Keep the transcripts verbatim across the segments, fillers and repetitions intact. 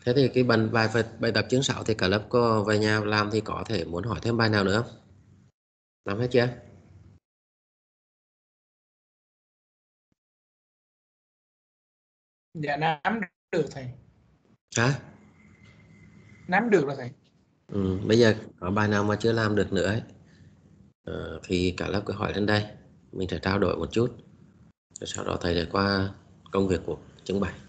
Thế thì cái bài bài bài tập chương sáu thì cả lớp có về nhà làm thì có thể muốn hỏi thêm bài nào nữa không? Làm hết chưa? Dạ nắm được thầy. Hả? Nắm được rồi thầy. Ừ, bây giờ có bài nào mà chưa làm được nữa ấy, ờ, thì cả lớp cứ hỏi lên đây, mình sẽ trao đổi một chút, rồi sau đó thầy lại qua công việc của chứng bài.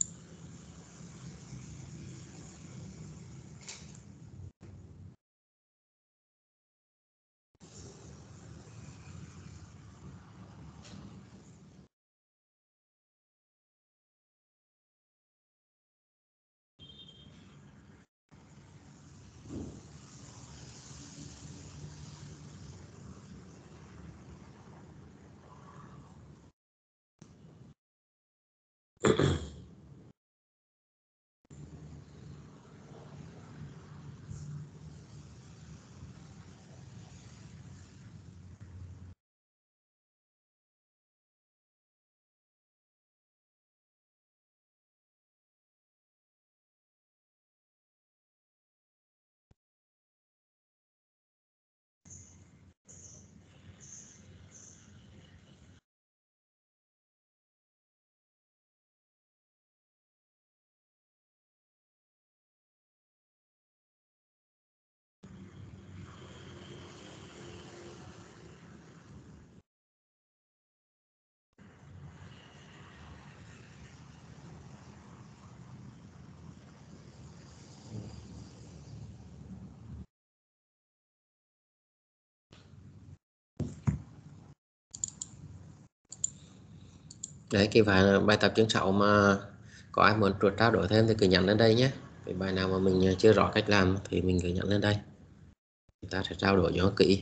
Đấy, cái bài bài tập chương sáu mà có ai muốn trao đổi thêm thì cứ nhắn lên đây nhé. Cái bài nào mà mình chưa rõ cách làm thì mình cứ nhắn lên đây, chúng ta sẽ trao đổi cho nó kỹ.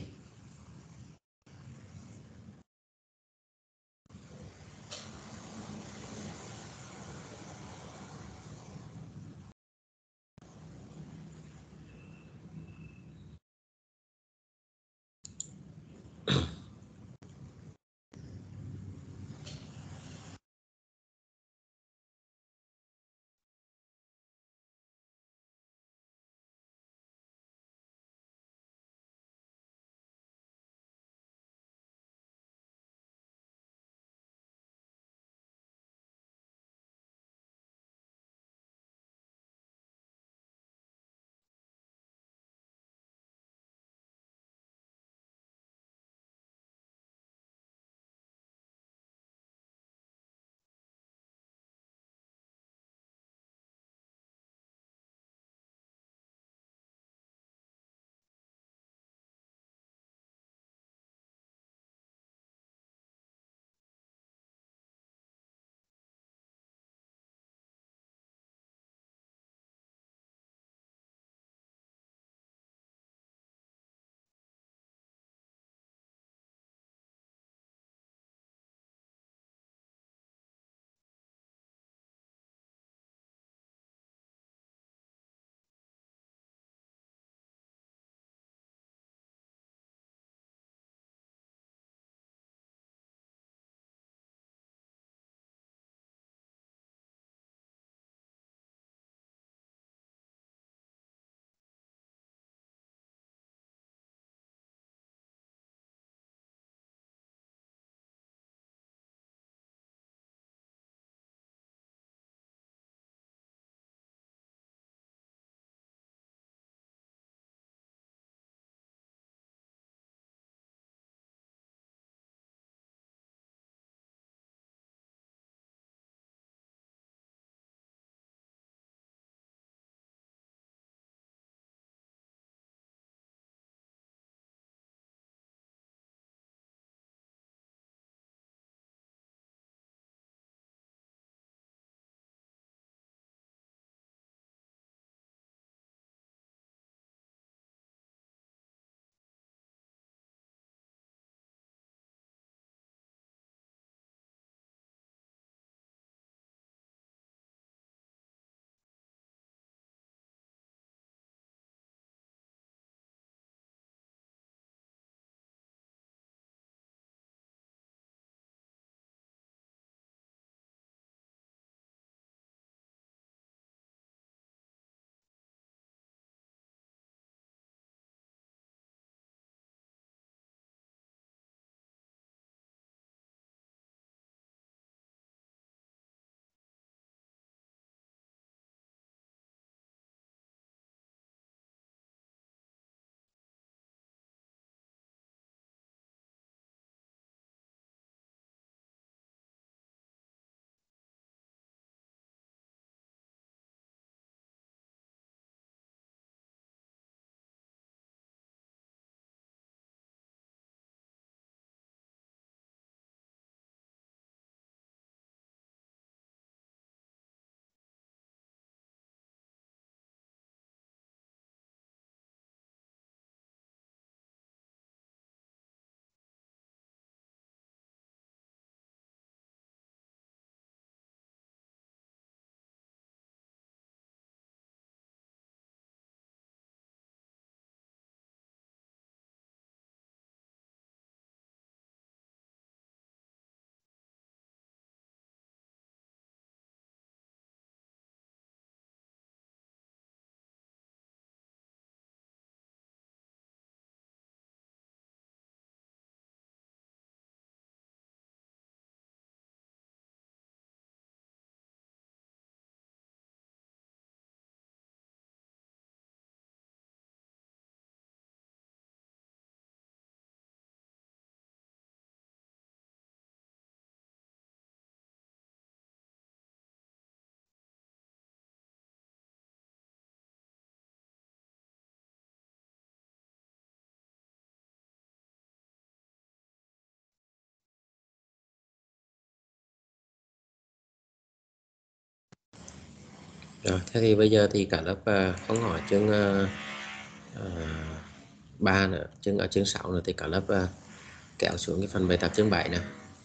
Rồi, thế thì bây giờ thì cả lớp à, không hỏi chương à, à, ba nữa, chương ở chương sáu nữa thì cả lớp à, kéo xuống cái phần bài tập chương bảy nè.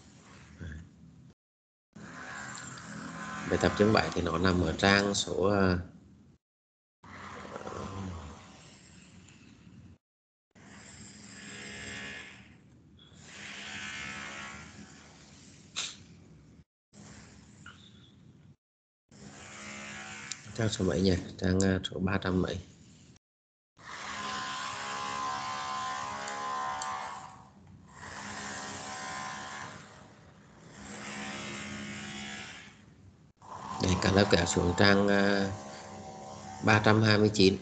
Bài tập chương bảy thì nó nằm ở trang số à, trang số mấy nhỉ? Trang à, số ba trăm mấy. Đây, cả lớp kéo xuống trang à, ba trăm hai mươi chín.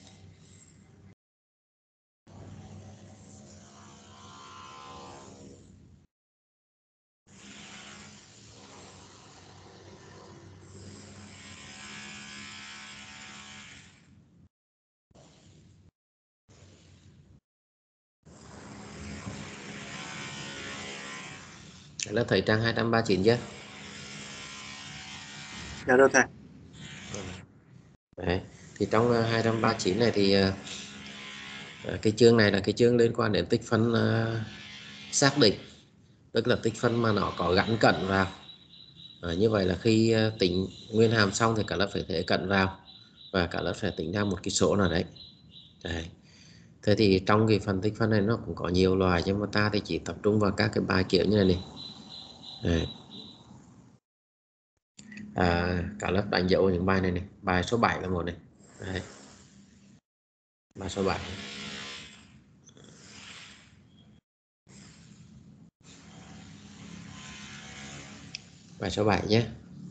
Cả lớp thấy trang hai trăm ba mươi chín chưa? Dạ được thầy. Đấy. Thì trong uh, hai trăm ba mươi chín này thì uh, cái chương này là cái chương liên quan đến tích phân uh, xác định, tức là tích phân mà nó có gắn cận vào. À, như vậy là khi uh, tính nguyên hàm xong thì cả lớp phải thế cận vào và cả lớp phải tính ra một cái số nào đấy. Đấy. Thế thì trong cái phần tích phân này nó cũng có nhiều loại, nhưng mà ta thì chỉ tập trung vào các cái bài kiểu như này này. Đấy. À, cả lớp đánh dấu những bài này này. Bài số bảy là một này. Đấy. Bài số bảy. Bài số bảy nhé.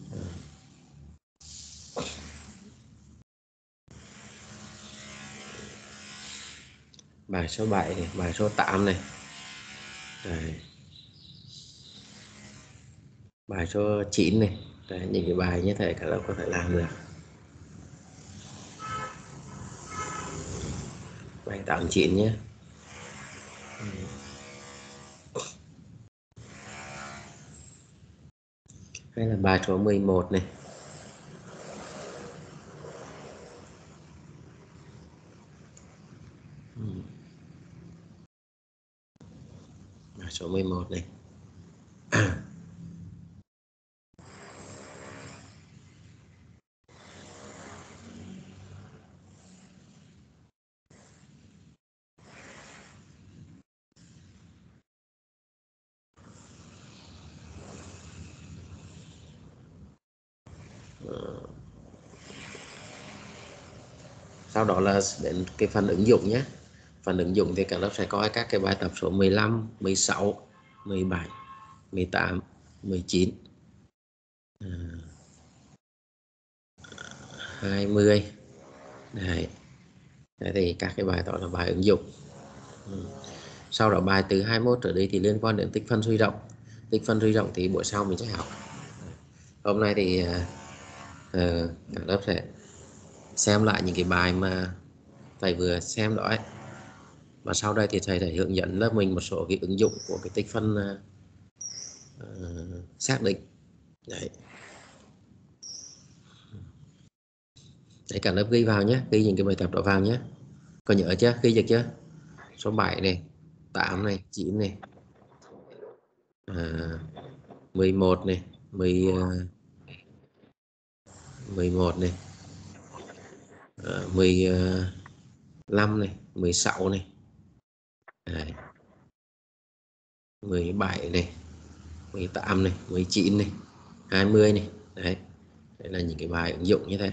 Bài số bảy này, bài số tám này. Đấy. Bài số chín này. Đấy, những cái bài như thế cả lớp có thể làm được. Bài tám chín nhé. Hay là bài số mười một này. Bài số mười một này. Sau đó là đến cái phần ứng dụng nhé. Phần ứng dụng thì cả lớp sẽ coi các cái bài tập số mười lăm, mười sáu, mười bảy, mười tám, mười chín, hai mươi. Đấy. Đấy thì các cái bài đó là bài ứng dụng. Sau đó bài từ hai mươi mốt trở đi thì liên quan đến tích phân suy rộng. Tích phân suy rộng thì buổi sau mình sẽ học. Hôm nay thì uh, cả lớp sẽ xem lại những cái bài mà thầy vừa xem đó ấy. Và sau đây thì thầy sẽ hướng dẫn lớp mình một số cái ứng dụng của cái tích phân uh, uh, xác định. Đấy. Đấy, cả lớp ghi vào nhé, ghi những cái bài tập đó vào nhé. Có nhớ chưa? Ghi được chưa? Số bảy này, tám này, chín này, à, mười một này, mười, mười một này, à, mười lăm này, mười sáu này. Đấy. mười bảy này, mười tám này, mười chín này, hai mươi này. Đấy. Đây là những cái bài ứng dụng như thế.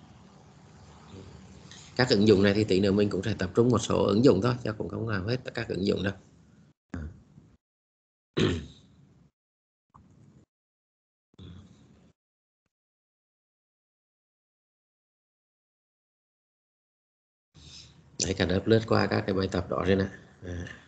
Các ứng dụng này thì tí nữa mình cũng sẽ tập trung một số ứng dụng thôi, chứ cũng không làm hết tất cả các ứng dụng đâu. Đấy, cả lớp lướt qua các cái bài tập đó rồi nè. À.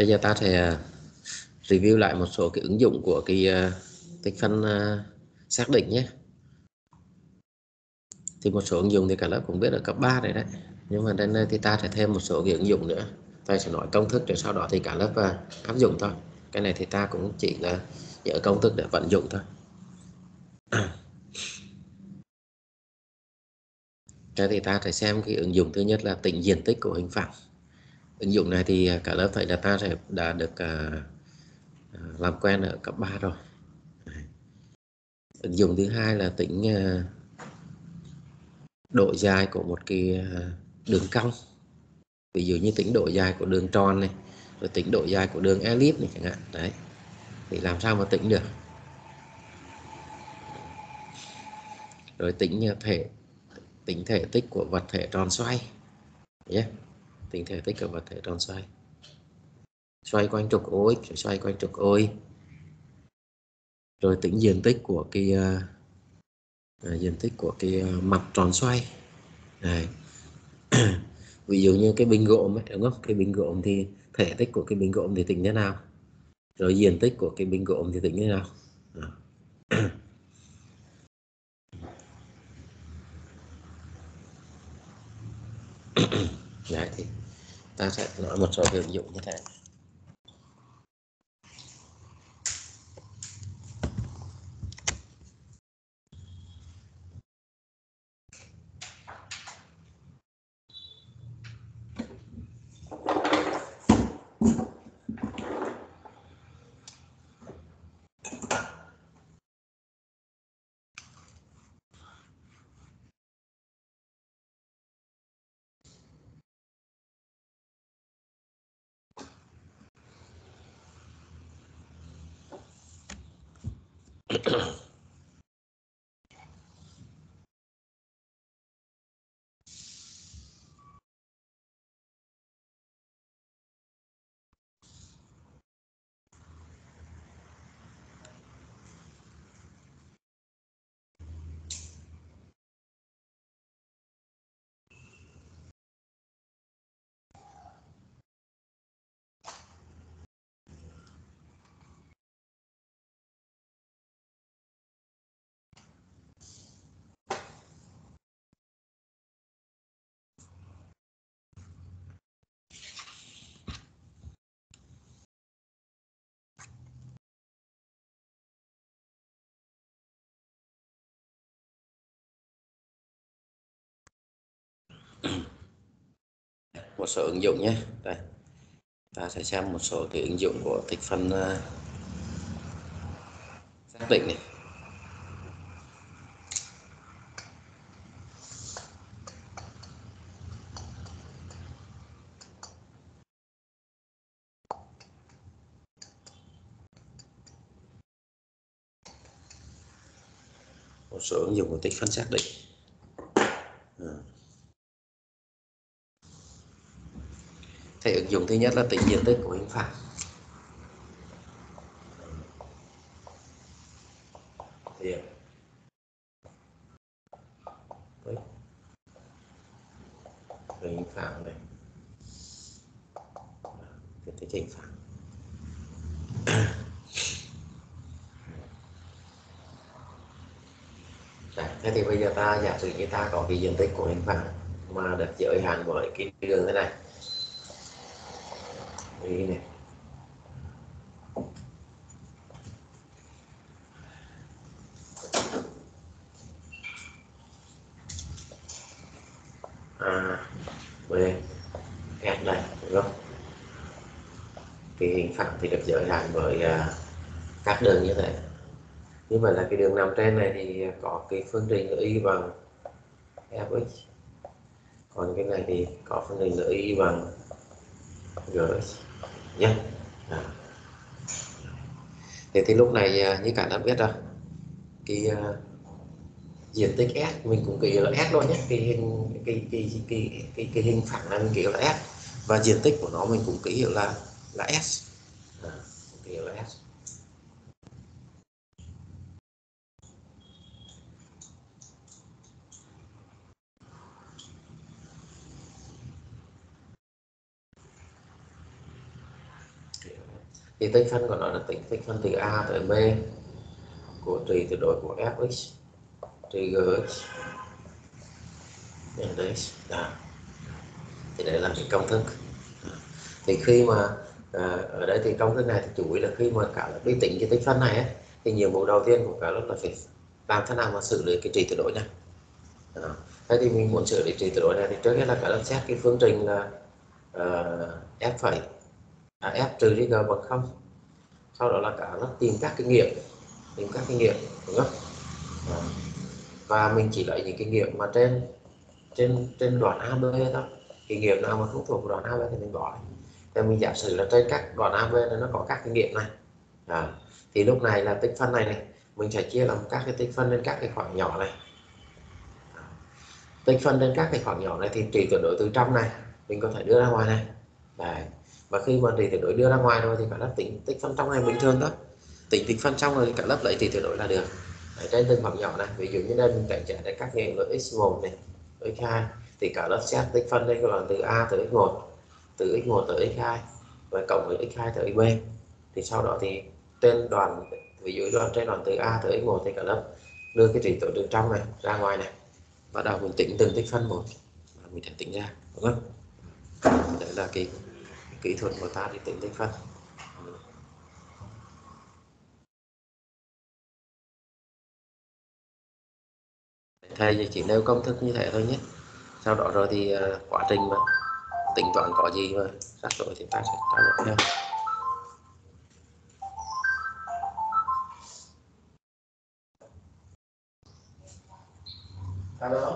Bây giờ ta sẽ review lại một số cái ứng dụng của cái uh, tích phân uh, xác định nhé. Thì một số ứng dụng thì cả lớp cũng biết ở cấp ba rồi đấy, nhưng mà đến đây thì ta sẽ thêm một số cái ứng dụng nữa. Ta sẽ nói công thức rồi sau đó thì cả lớp uh, áp dụng thôi. Cái này thì ta cũng chỉ là nhớ công thức để vận dụng thôi. Thế thì ta sẽ xem cái ứng dụng thứ nhất là tính diện tích của hình phẳng. Ứng dụng này thì cả lớp thấy là ta sẽ đã được uh, làm quen ở cấp ba rồi. Ứng dụng thứ hai là tính uh, độ dài của một cái uh, đường cong. Ví dụ như tính độ dài của đường tròn này, rồi tính độ dài của đường elip này chẳng hạn. Đấy, thì làm sao mà tính được. Rồi tính thể tính thể tích của vật thể tròn xoay nhé. Tính thể tích của vật thể tròn xoay, xoay quanh trục ô ích, xoay quanh trục ô y. Rồi tính diện tích của cái uh, diện tích của cái uh, mặt tròn xoay. Đấy. Ví dụ như cái bình gốm ấy, đúng không? Cái bình gốm thì thể tích của cái bình gốm thì tính thế nào, rồi diện tích của cái bình gốm thì tính thế nào. Đó. Đấy, thì ta sẽ nói một số ứng dụng như thế. Một số ứng dụng nhé. Đây, ta sẽ xem một số cái ứng dụng của tích phân uh, xác định này. Một số ứng dụng của tích phân xác định. À. Thì ứng dụng thứ nhất là tính diện tích của hình phẳng. Thì hình phẳng này, diện tích hình phẳng. Đấy, thế thì bây giờ ta giả sử như ta có cái diện tích của hình phẳng mà được giới hạn bởi cái đường thế này. Đây này. A, B, F này, đúng không? Cái hình phẳng thì được giới hạn bởi uh, các đường như thế. Như vậy là cái đường nằm trên này thì có cái phương trình là y bằng fx, còn cái này thì có phương trình là y bằng gx nhé. À. Thế thì lúc này như cả đã biết rồi, cái uh, diện tích S mình cũng ký là S luôn nhé. Cái hình cái cái cái cái cái, cái hình phẳng này mình ký là S, và diện tích của nó mình cũng ký hiệu là là S. À, ký hiệu là S. thì tích phân của nó là tính tích phân từ A tới B của trì tuyệt đối của fx trừ gx nhân tới x. Đó. Thì đấy là cái công thức. Đó. Thì khi mà à, ở đây thì công thức này thì chủ yếu là khi mà cả lớp đi tính cái tích phân này ấy, thì nhiệm vụ đầu tiên của cả lớp là phải làm thế nào mà xử lý cái trì tuyệt đối này. Đó. Thế thì mình muốn xử lý trì tuyệt đối này thì trước hết là cả lớp xét cái phương trình là uh, f phẩy à, f trừ g bằng không. Sau đó là cả lớp tìm các kinh nghiệm tìm các kinh nghiệm đúng không? Đó. Và mình chỉ lấy những kinh nghiệm mà trên trên trên đoạn a bê thôi, kinh nghiệm nào mà không thuộc đoạn a bê thì mình bỏ. Thì mình giả sử là trên các đoạn a bê này nó có các kinh nghiệm này. Đó. Thì lúc này là tích phân này này mình sẽ chia làm các cái tích phân lên các cái khoảng nhỏ này. Đó. Tích phân lên các cái khoảng nhỏ này thì trì tuyệt đối từ trong này mình có thể đưa ra ngoài này. Đấy. Và khi mà trì tuyệt đối đưa ra ngoài rồi thì cả lớp tính tích phân trong này bình thường đó, tính tích phân trong rồi thì cả lớp lấy trì tuyệt đối là được. Đấy, trên từng khoảng nhỏ này, ví dụ như đây mình chạy chạy đến các nghiệm là x một này x hai thì cả lớp xét tích phân đây các bạn từ A tới x một, từ x một tới x hai và cộng với x hai tới b. Thì sau đó thì trên đoạn ví dụ đoạn trên đoạn từ A tới x một thì cả lớp đưa cái trì tuyệt đối trong này ra ngoài này, bắt đầu mình tính từng tích phân một mình sẽ tính ra đúng không? Đấy là cái, cái kỹ thuật của ta để tính tích phân. Thầy chỉ nêu công thức như thế thôi nhé. Sau đó rồi thì uh, quá trình mà tính toán có gì mà rắc rối thì ta sẽ trao đổi nhau. Alo.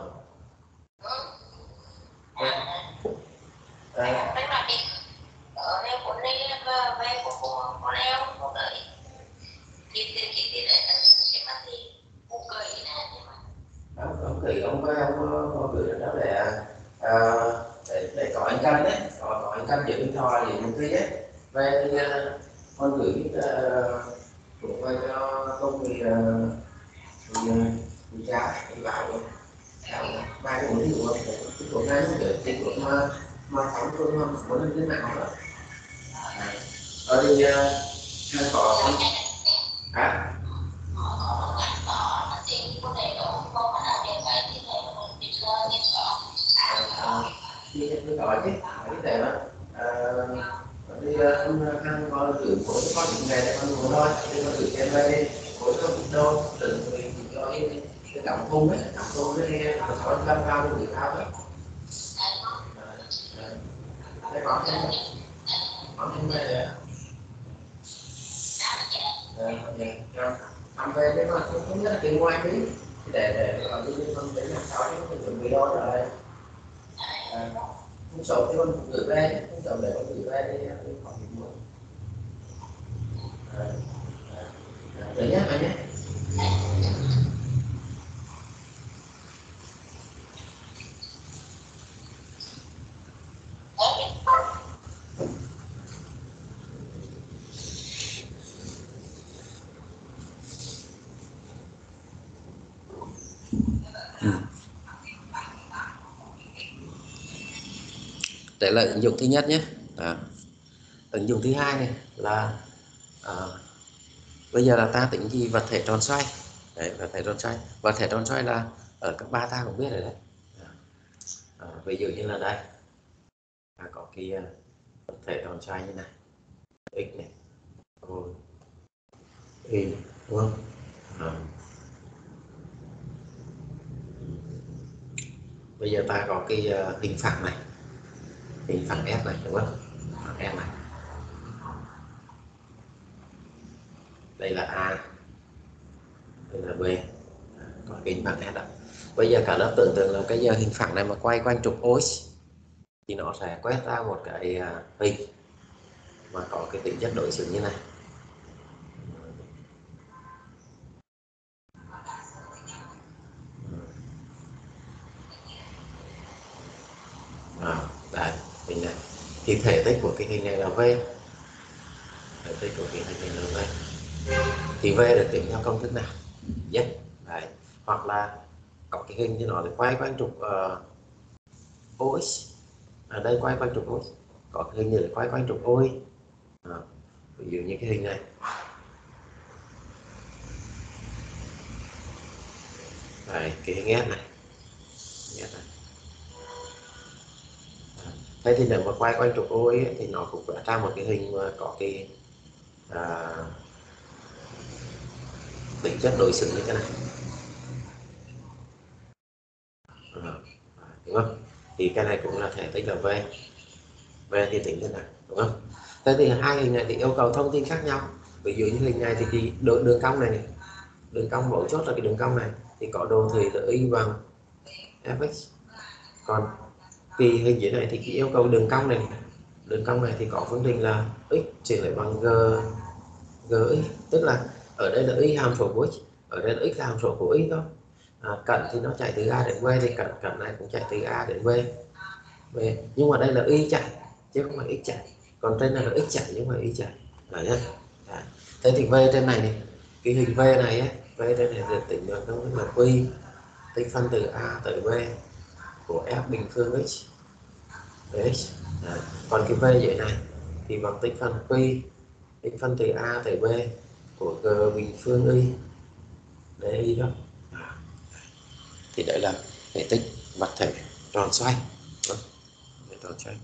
Ông, ông gửi ông ông, ông gửi đó để, à, để để có anh canh đấy, có, có anh canh giữ điện thoại để mình thi ấy. Về thì con gửi uh, cũng về cho công thì thì cha thì bảo ba cái buổi ví dụ cái cuộc này nó được cái cuộc mà mà phóng phương mà muốn lên thế nào đó. Ở đây uh, có hả? Đi tôi gọi chứ cái này đó đi ăn con tự của con những ngày để con ngủ thôi đi con tự trên đây của nó cũng đâu tự mình cho cái cái động cung ấy động cung nó nghe nó nói lâm cao của người ta đó cái con thêm con thêm về làm về cái mà không không nhất tiền ngoài đi để để ở đi con để làm sao cho nó chuẩn bị đó rồi không sợ cái con gửi về không sợ để con gửi về đi khỏi bị muộn đấy nhé anh nhé. Đấy là ứng dụng thứ nhất nhé. Đó. Ứng dụng thứ hai này là à, bây giờ là ta tính gì vật thể tròn xoay. Đấy, vật thể tròn xoay vật thể tròn xoay là ở các ba ta cũng biết rồi đấy. À, ví dụ như là đây ta có cái uh, vật thể tròn xoay như này x này y đúng không? À. Bây giờ ta có cái uh, hình phẳng này, hình phẳng S này đúng không? S này đây là A, đây là B, có cái hình phẳng S đó. Bây giờ cả lớp tưởng tượng là cái giờ hình phẳng này mà quay quanh trục O X thì nó sẽ quét ra một cái uh, hình mà có cái tính chất đối xứng như này. À, đấy, hình này thì thể tích của cái hình này là V, thể tích của cái hình này là V thì V được tính theo công thức nào? Yes. Đấy. Hoặc là có cái hình như nó là quay quanh trục uh, O X, ở đây quay quanh trục O X, có cái hình như là quay quanh trục O Y. À. ví dụ như cái hình này. Đấy, cái hình S này. S này. Thế thì nếu mà quay quanh trục O ấy, thì nó cũng vẽ ra một cái hình mà có cái à, tính chất đối xứng như thế này. À, đúng không? Thì cái này cũng là thể tích là V. V thì tính thế này, đúng không? Thế thì hai hình này thì yêu cầu thông tin khác nhau. Ví dụ như hình này thì cái đường, đường cong này, này, đường cong mấu chốt là cái đường cong này thì có độ thủy là y bằng Fx. Còn cái hình dưới này thì cái yêu cầu đường cong này, đường cong này thì có phương trình là x chuyển lại bằng g gx, tức là ở đây là y hàm số của x, ở đây là x hàm số của y thôi. À, cận thì nó chạy từ A đến B thì cận cận này cũng chạy từ A đến B. B nhưng mà đây là y chạy chứ không phải x chạy, còn trên này là x chạy nhưng mà y chạy. Đấy nhá. Đấy. Thế thì V trên này, này cái hình V này ấy, V trên này được tính được nó là quy tích phân từ A tới B của f bình phương x. Đấy. Đấy. Còn cái V dưới này thì bằng tích phân quy tích phân từ A tới B của g bình phương y. Đấy y đó. Thì đấy là thể tích vật thể tròn xoay. Đó. Tròn xoay.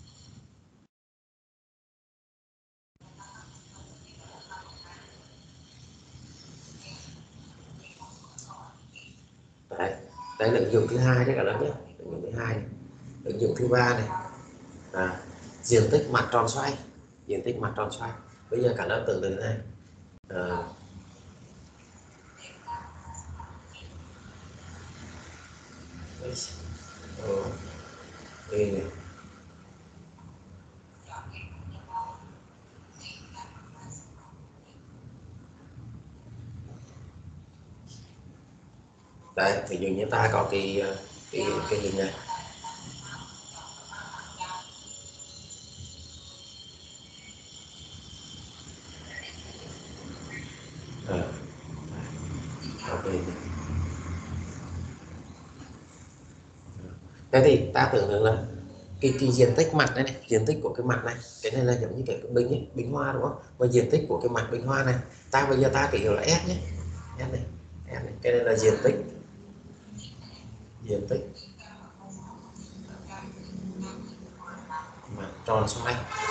Đấy. Đấy là ứng dụng thứ hai đấy cả lớp nhé. Ứng dụng thứ hai này. Ứng dụng thứ ba này là diện tích mặt tròn xoay. Diện tích mặt tròn xoay. Bây giờ cả lớp tưởng tượng này. À, đây này. Đấy, ví dụ như ta có cái cái cái hình này. À, ok. Thế thì ta tưởng tượng là cái, cái diện tích mặt này, này, diện tích của cái mặt này, cái này là giống như cái bình ấy, bình hoa đúng không? Và diện tích của cái mặt bình hoa này, ta bây giờ ta ký hiệu là S nhé, S này, S này, cái này là diện tích, diện tích mặt tròn xoay,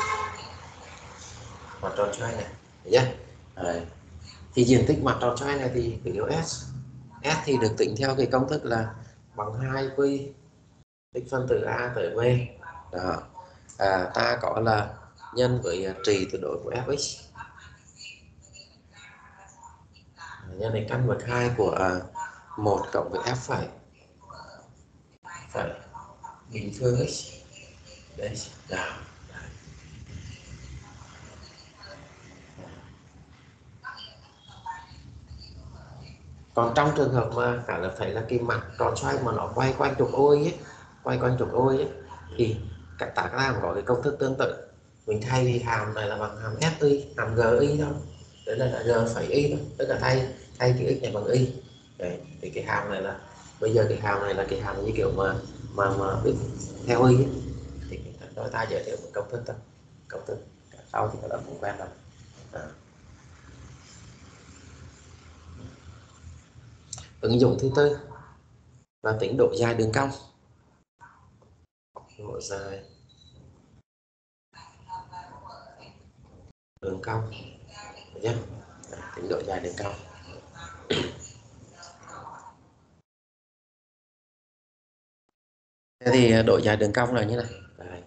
mặt tròn xoay này, thấy chưa? Đấy. Thì diện tích mặt tròn xoay này thì ký hiệu S, S thì được tính theo cái công thức là bằng hai quy tích phân từ A tới B. Đó. À, ta có là nhân với trị tuyệt đối của Fx nhân với căn bậc hai của à, một cộng với F phẩy phẩy bình phương x. Đấy. Đó. Còn trong trường hợp mà cả lớp thấy là cái mặt tròn xoay mà nó quay quanh trục O ấy, quay quanh trục O ấy, thì cả ta làm có cái công thức tương tự. Mình thay thì hàm này là bằng hàm fi, hàm gi thôi. Đấy là g phẩy y thôi, tức là thay thay cái x này bằng y. Đấy, thì cái hàm này là bây giờ cái hàm này là cái hàm như kiểu mà mà mà biết theo y ấy. Thì chúng ta giới thiệu một công thức thôi, công thức sau thì các bạn cũng quen rồi. À. Ứng dụng thứ tư là tính độ dài đường cong. Độ dài đường cong nhé, tính độ dài đường cong. Thế thì độ dài đường cong là như này. Đấy.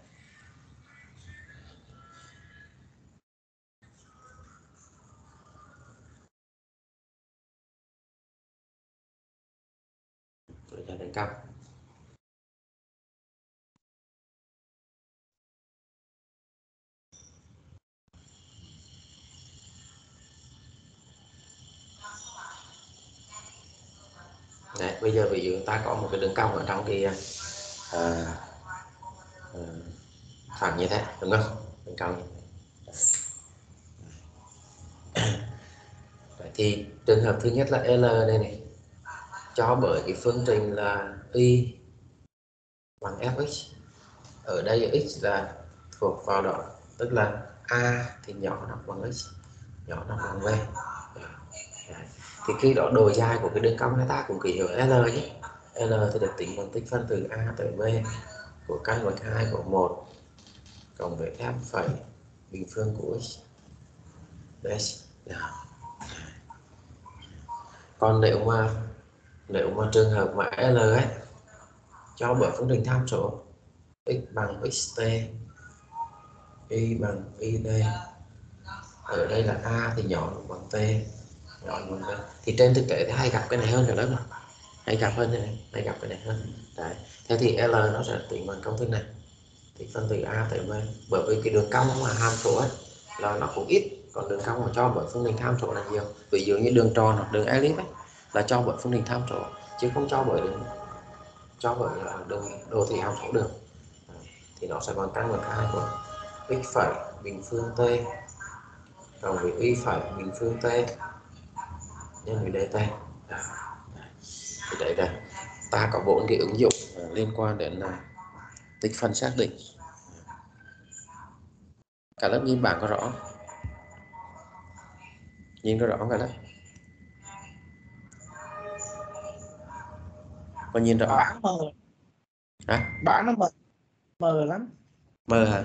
Độ dài đường cong. Đấy, bây giờ ví dụ ta có một cái đường cong ở trong cái à, à, phẳng như thế, đúng không? Đường cong. Đấy, thì trường hợp thứ nhất là L đây này cho bởi cái phương trình là y bằng Fx. Ở đây x là thuộc vào đó, tức là A thì nhỏ đọc bằng x, nhỏ đọc bằng v. Thì khi đó độ dài của cái đường cong này ta cũng ký hiệu L nhé. L thì được tính bằng tích phân từ A tới B của căn bậc hai của một cộng với f phẩy bình phương của x. Đấy. Còn nếu mà nếu mà trường hợp mà L ấy cho bởi phương trình tham số x bằng xt, y bằng id, ở đây là A thì nhỏ bằng t, nhỏ bằng v, thì trên thực tế thì hay gặp cái này hơn cả lớp mà hay gặp hơn này, hay gặp cái này hơn. Đấy. Thế thì L nó sẽ tính bằng công thức này, thì phân từ A tới B, bởi vì cái đường cong mà hàm số ấy là nó cũng ít, còn đường cong mà cho bởi phương trình tham số là nhiều. Ví dụ như đường tròn hoặc đường elip ấy là cho bởi phương trình tham số chứ không cho bởi đường cho bởi là đường đồ thị hàm số được. Thì nó sẽ bằng căn bậc hai của x phẩy bình phương t cộng với y phẩy bình phương t nhân với dt. Thì đấy là ta có bốn cái ứng dụng liên quan đến là tích phân xác định. Cả lớp nhìn bảng có rõ, nhìn có rõ không cả lớp? Có nhìn rõ Bảng mờ. hả? Bảng nó mờ mờ lắm. Mờ hả?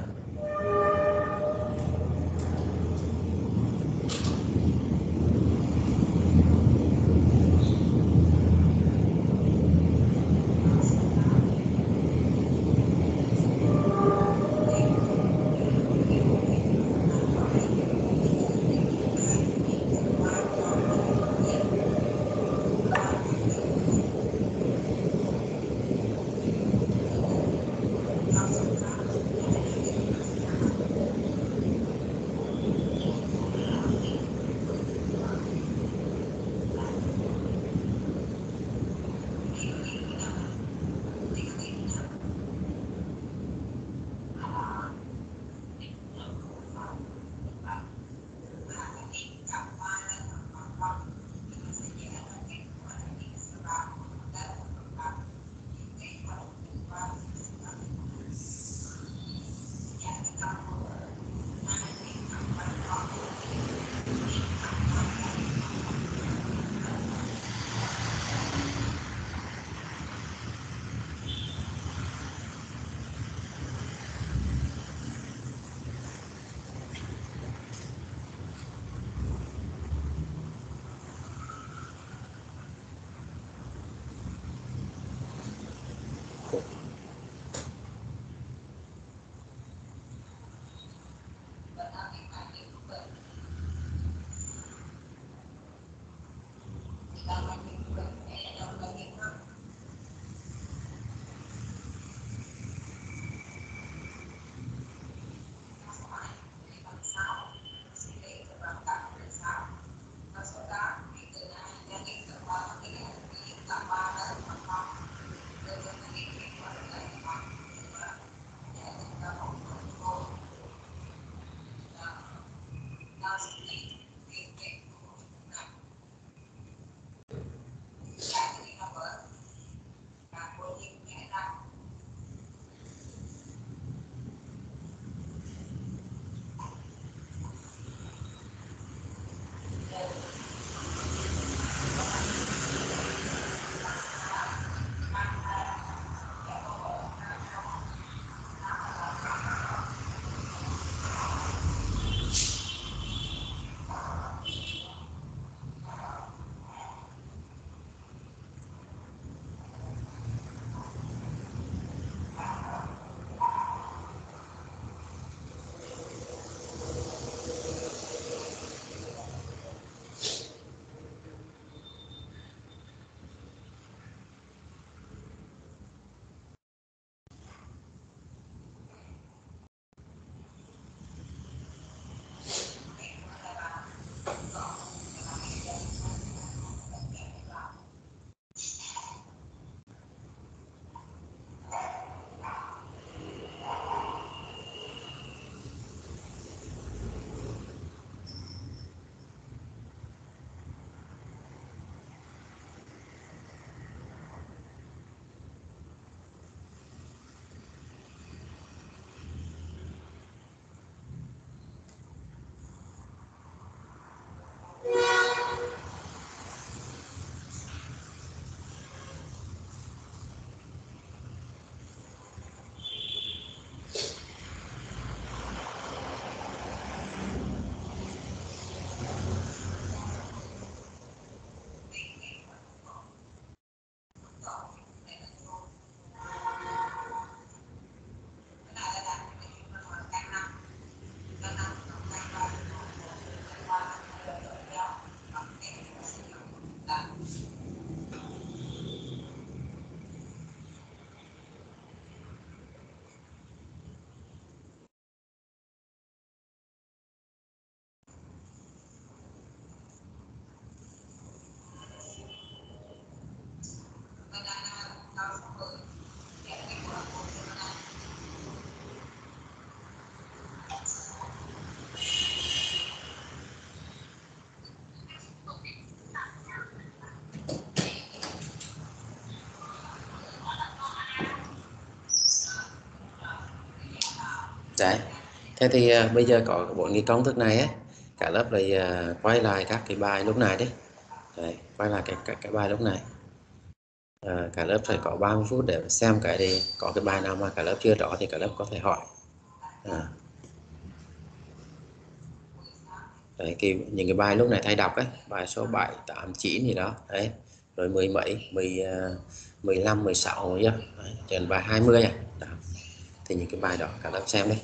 Đấy. Thế thì à, bây giờ có bốn cái công thức này ấy, cả lớp lại à, quay lại các cái bài lúc này đấy. Đấy, quay lại cái các cái bài lúc này. À, cả lớp phải có ba mươi phút để xem cái thì có cái bài nào mà cả lớp chưa rõ thì cả lớp có thể hỏi. À. Đấy, cái, những cái bài lúc này thầy đọc ấy, bài số bảy, tám, chín gì đó đấy, rồi mười mấy, mười, mười lăm, mười sáu nhá, trên bài hai mươi à đó. Thì những cái bài đó cả lớp xem đi.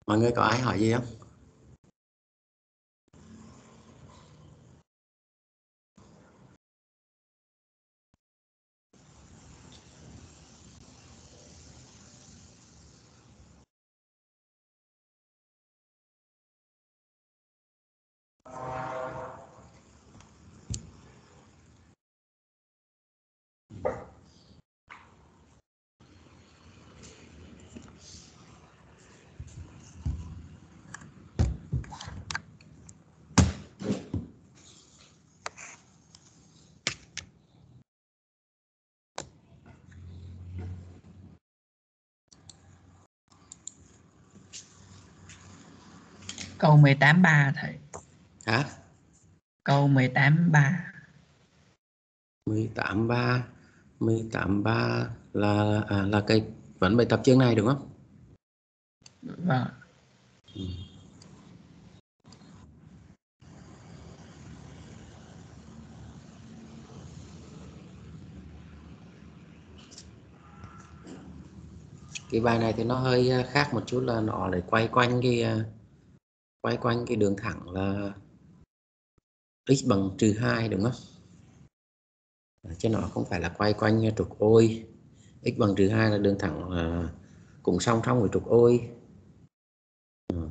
Mọi người có ai hỏi gì không? Câu mười tám ba thầy. Hả? Câu mười tám ba. mười tám ba. mười tám ba là à, là cái vấn bài tập chương này đúng không? Vâng. Ừ. Cái bài này thì nó hơi khác một chút là nó lại quay quanh cái quay quanh cái đường thẳng là x bằng trừ hai đúng không? Chứ nó không phải là quay quanh trục ôi. X bằng trừ hai là đường thẳng uh, cũng song song với trục ôi. Ừ.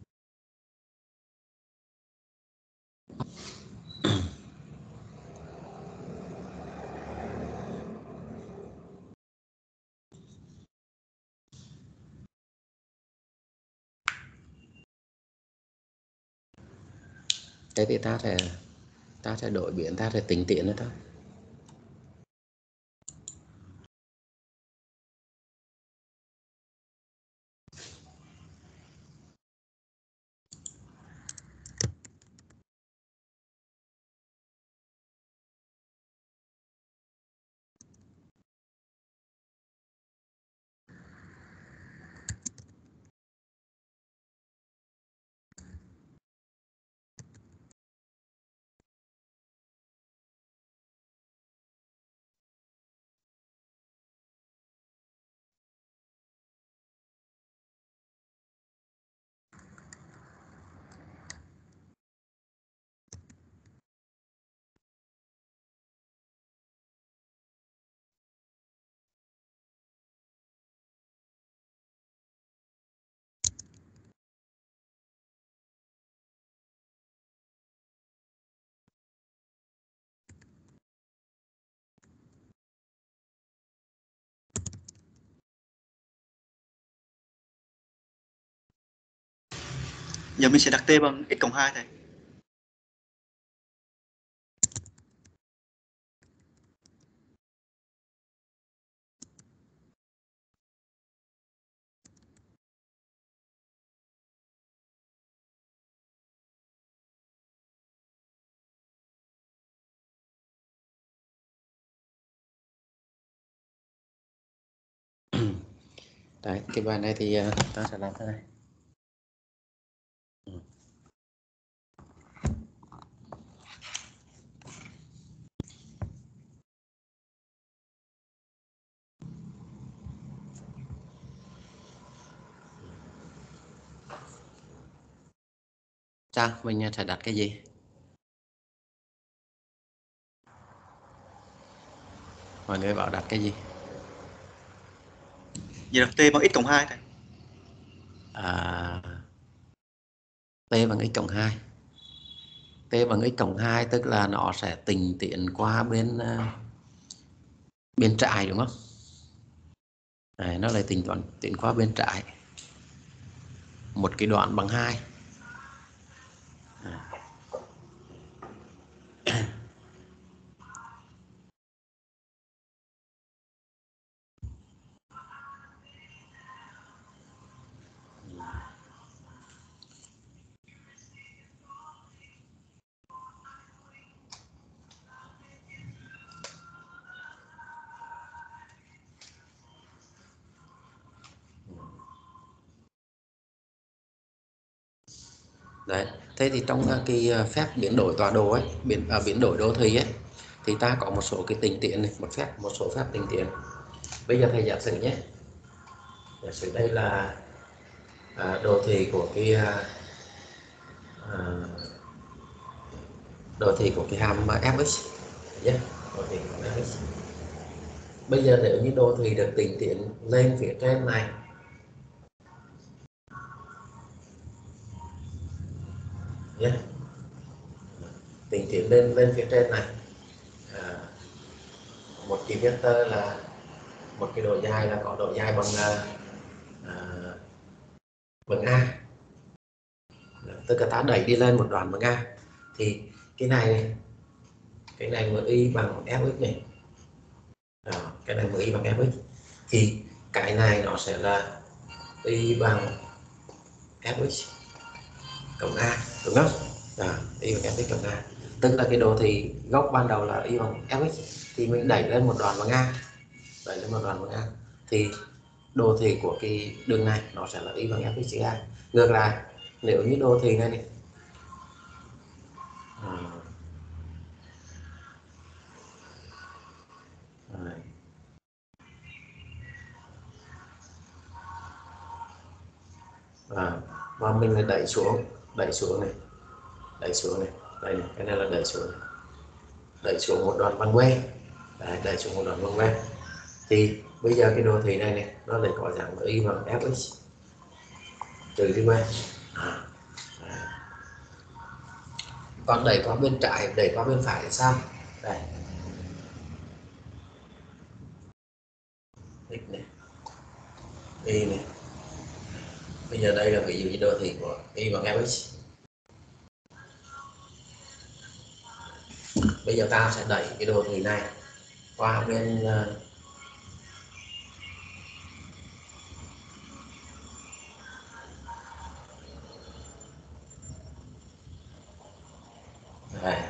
Thế thì ta sẽ ta sẽ đổi biến, ta sẽ tính tiện nữa thôi. Giờ mình sẽ đặt t bằng x cộng hai thầy. Đấy, cái bài này thì uh, ta sẽ làm thế này. Ừ. Sao mình sẽ đặt cái gì? Mọi người bảo đặt cái gì? Giờ đặt t bằng x cộng hai thầy. À, t bằng x cộng hai. T bằng x cộng hai tức là nó sẽ tình tiện qua bên uh, bên trái đúng không? Đấy, nó lại tính toán tiến qua bên trái một cái đoạn bằng hai. À. Đấy, thế thì trong cái phép biến đổi tọa độ ấy, biến à, biến đổi đô thị ấy, thì ta có một số cái tình tiện này, một phép một số phép tình tiện. Bây giờ thầy giả sử nhé, giả sử đây là à, đồ thị của cái à, đồ thị của cái hàm fx nhé. Đồ thị của fx. Bây giờ nếu như đồ thị được tính tiến lên phía trên này nhé, tính tiến lên lên phía trên này, à, một cái vectơ là một cái độ dài là có độ dài bằng à, bằng a, tức là ta đẩy đi lên một đoạn bằng a, thì cái này cái này mới y bằng fx này. Đó, cái này mới y bằng fx thì cái này nó sẽ là y bằng fx cộng a, đúng không? Đó, y bằng fx cộng a, tức là cái đồ thị gốc ban đầu là y bằng fx thì mình đẩy lên một đoạn bằng a, đẩy lên một đoạn bằng a thì đồ thị của cái đường này nó sẽ là y bằng fx trừ a. Ngược lại, nếu như đồ thị này này à, à, và mình lại đẩy xuống, đẩy xuống này, đẩy xuống này, đây này, cái này là đẩy xuống này. Đẩy xuống một đoạn bằng que, đấy, đẩy xuống một đoạn bằng que thì bây giờ cái đồ thị này này nó lại có dạng y bằng fx trừ đi que. À, còn đẩy qua bên trái, đẩy qua bên phải thì sao? Đây, x này, y này. Bây giờ đây là ví dụ như đồ thị của y bằng fx. Bây giờ ta sẽ đẩy cái đồ thị này qua bên uh, đây,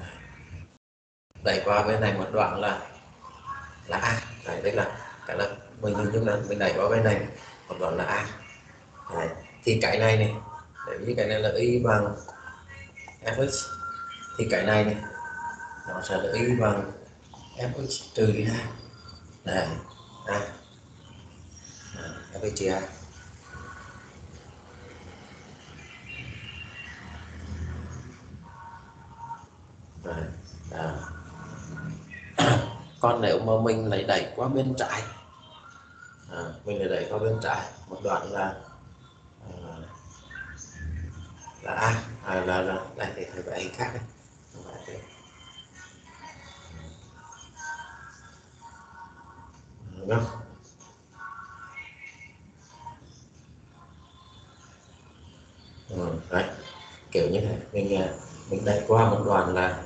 đẩy qua bên này một đoạn là là a, đấy, đây là cái là mình hình dung là mình đẩy qua bên này một đoạn là a. Đấy, thì cái này này, để như cái này là y bằng fx thì cái này này nó sẽ là y bằng fx trừ đi a. Đấy, a, fx trừ a. Đấy, đó. Còn nếu mà mình lấy đẩy qua bên trái, à, mình lấy đẩy qua bên trái một đoạn là à, là a, à, là là đây thì phải vậy khác đấy. Đúng không? Ừ, đấy, kiểu như thế mình mình đẩy qua một đoạn là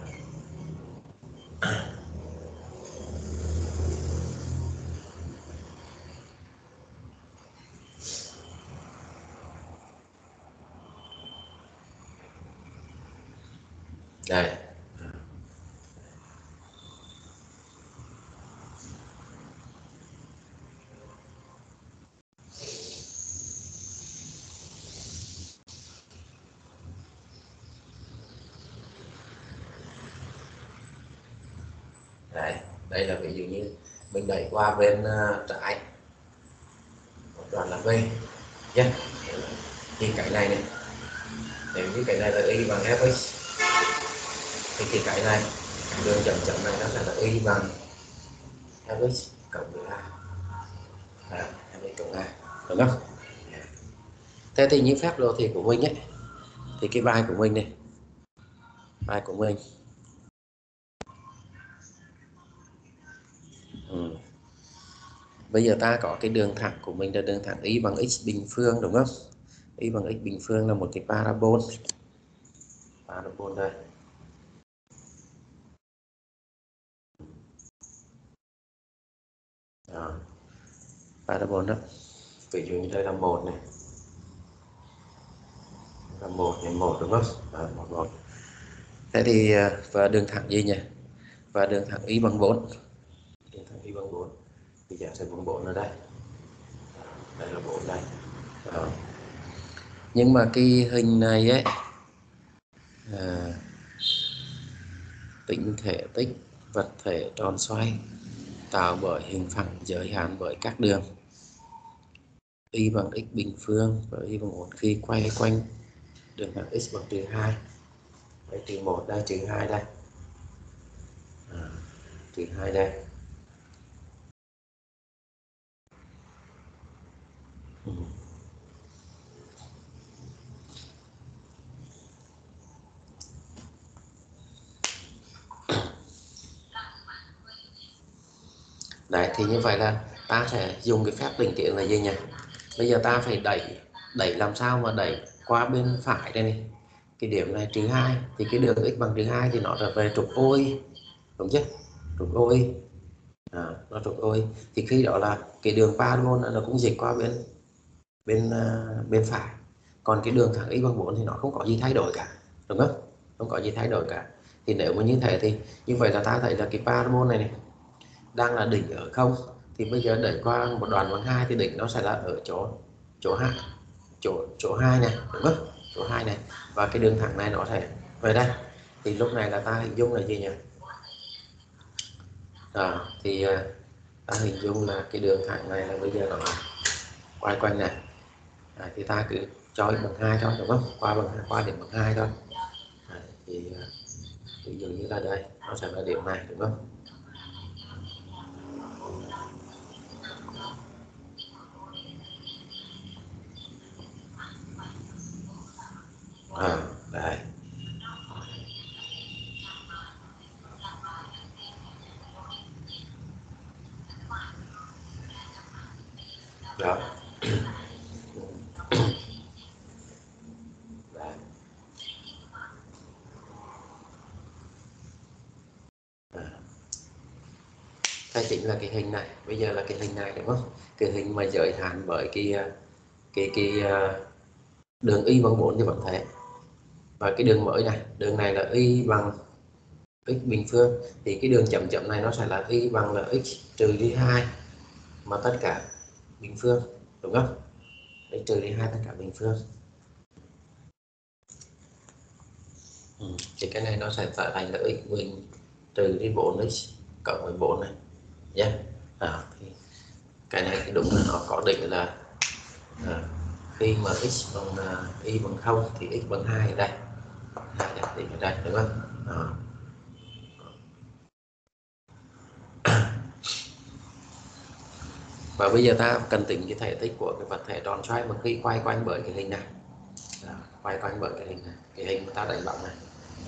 đây, đấy, đây là ví dụ như mình đẩy qua bên uh, trái một đoạn là b nhé. Thì cái này này, nếu như cái này là y bằng fx thì cái cái này, đường chấm chấm này nó sẽ là y bằng fx cộng với a, à, fx cộng a, đúng không? Thế thì những phép đồ thị của mình ấy, thì cái bài của mình này, bài của mình ừ. Bây giờ ta có cái đường thẳng của mình là đường thẳng y bằng x bình phương, đúng không? Y bằng x bình phương là một cái parabol, parabol đây. Đó. Parabol đó, ví dụ như đây là một này, là một này, một đúng không? À, một một. Thế thì và đường thẳng gì nhỉ? Và đường thẳng y bằng bốn, đường thẳng y bằng bốn thì giả sử bằng bốn ở đây, đây là bốn đây. Đó. Nhưng mà cái hình này ấy, à, tính thể tích vật thể tròn xoay tạo bởi hình phẳng giới hạn bởi các đường. y bằng x bình phương và y bằng một khi quay quanh đường thẳng x bằng trừ hai. Đây, trừ một đây, trừ hai đây, à, trừ hai đây. Ừ. Đấy, thì như vậy là ta sẽ dùng cái phép bình tiến là gì nhỉ? Bây giờ ta phải đẩy đẩy làm sao mà đẩy qua bên phải đây này, cái điểm này trừ hai, thì cái đường x bằng trừ hai thì nó trở về trục ôi, đúng chứ? Trục ôi, à, nó trục ôi, thì khi đó là cái đường parabol nó cũng dịch qua bên bên uh, bên phải, còn cái đường thẳng x bằng bốn thì nó không có gì thay đổi cả, đúng không? Không có gì thay đổi cả. Thì nếu mà như thế thì như vậy là ta thấy là cái parabol này, này đang là đỉnh ở không, thì bây giờ đẩy qua một đoạn bằng hai thì đỉnh nó sẽ là ở chỗ chỗ hai, chỗ chỗ hai này, đúng không? Chỗ hai này, và cái đường thẳng này nó sẽ về đây. Thì lúc này là ta hình dung là gì nhỉ? À, thì ta hình dung là cái đường thẳng này là bây giờ nó quay quanh này, à, thì ta cứ cho x bằng hai thôi, đúng không? Qua bằng qua điểm bằng hai thôi. À, thì ví dụ như là đây nó sẽ là điểm này, đúng không? À, đây. Đó. Đấy. À. Đây chính là cái hình này, bây giờ là cái hình này, đúng không? Cái hình mà giới hạn bởi cái cái cái đường y bằng bốn như vẫn thế, và cái đường mới này, đường này là y bằng x bình phương, thì cái đường chấm chấm này nó sẽ là y bằng là x trừ đi hai mà tất cả bình phương, đúng không? x trừ đi hai tất cả bình phương. Ừ. Thì cái này nó sẽ trở thành là x bình trừ đi bốn x cộng với bốn này nhé. Yeah. À, thì cái này thì đúng là nó có định là à, khi mà x bằng uh, y bằng không thì x bằng hai ở đây, hai đặt định ở đây, đúng không? À. Và bây giờ ta cần tính cái thể tích của cái vật thể tròn xoay mà khi quay quanh bởi cái hình này. Đó, quay quanh bởi cái hình này, cái hình mà ta đánh bóng này.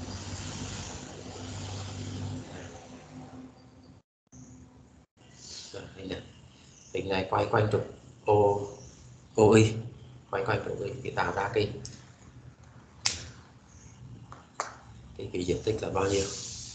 Rồi, hình này, hình này quay quanh trục O O Y, quay quanh trục O Y thì tạo ra cái cái, cái diện tích là bao nhiêu?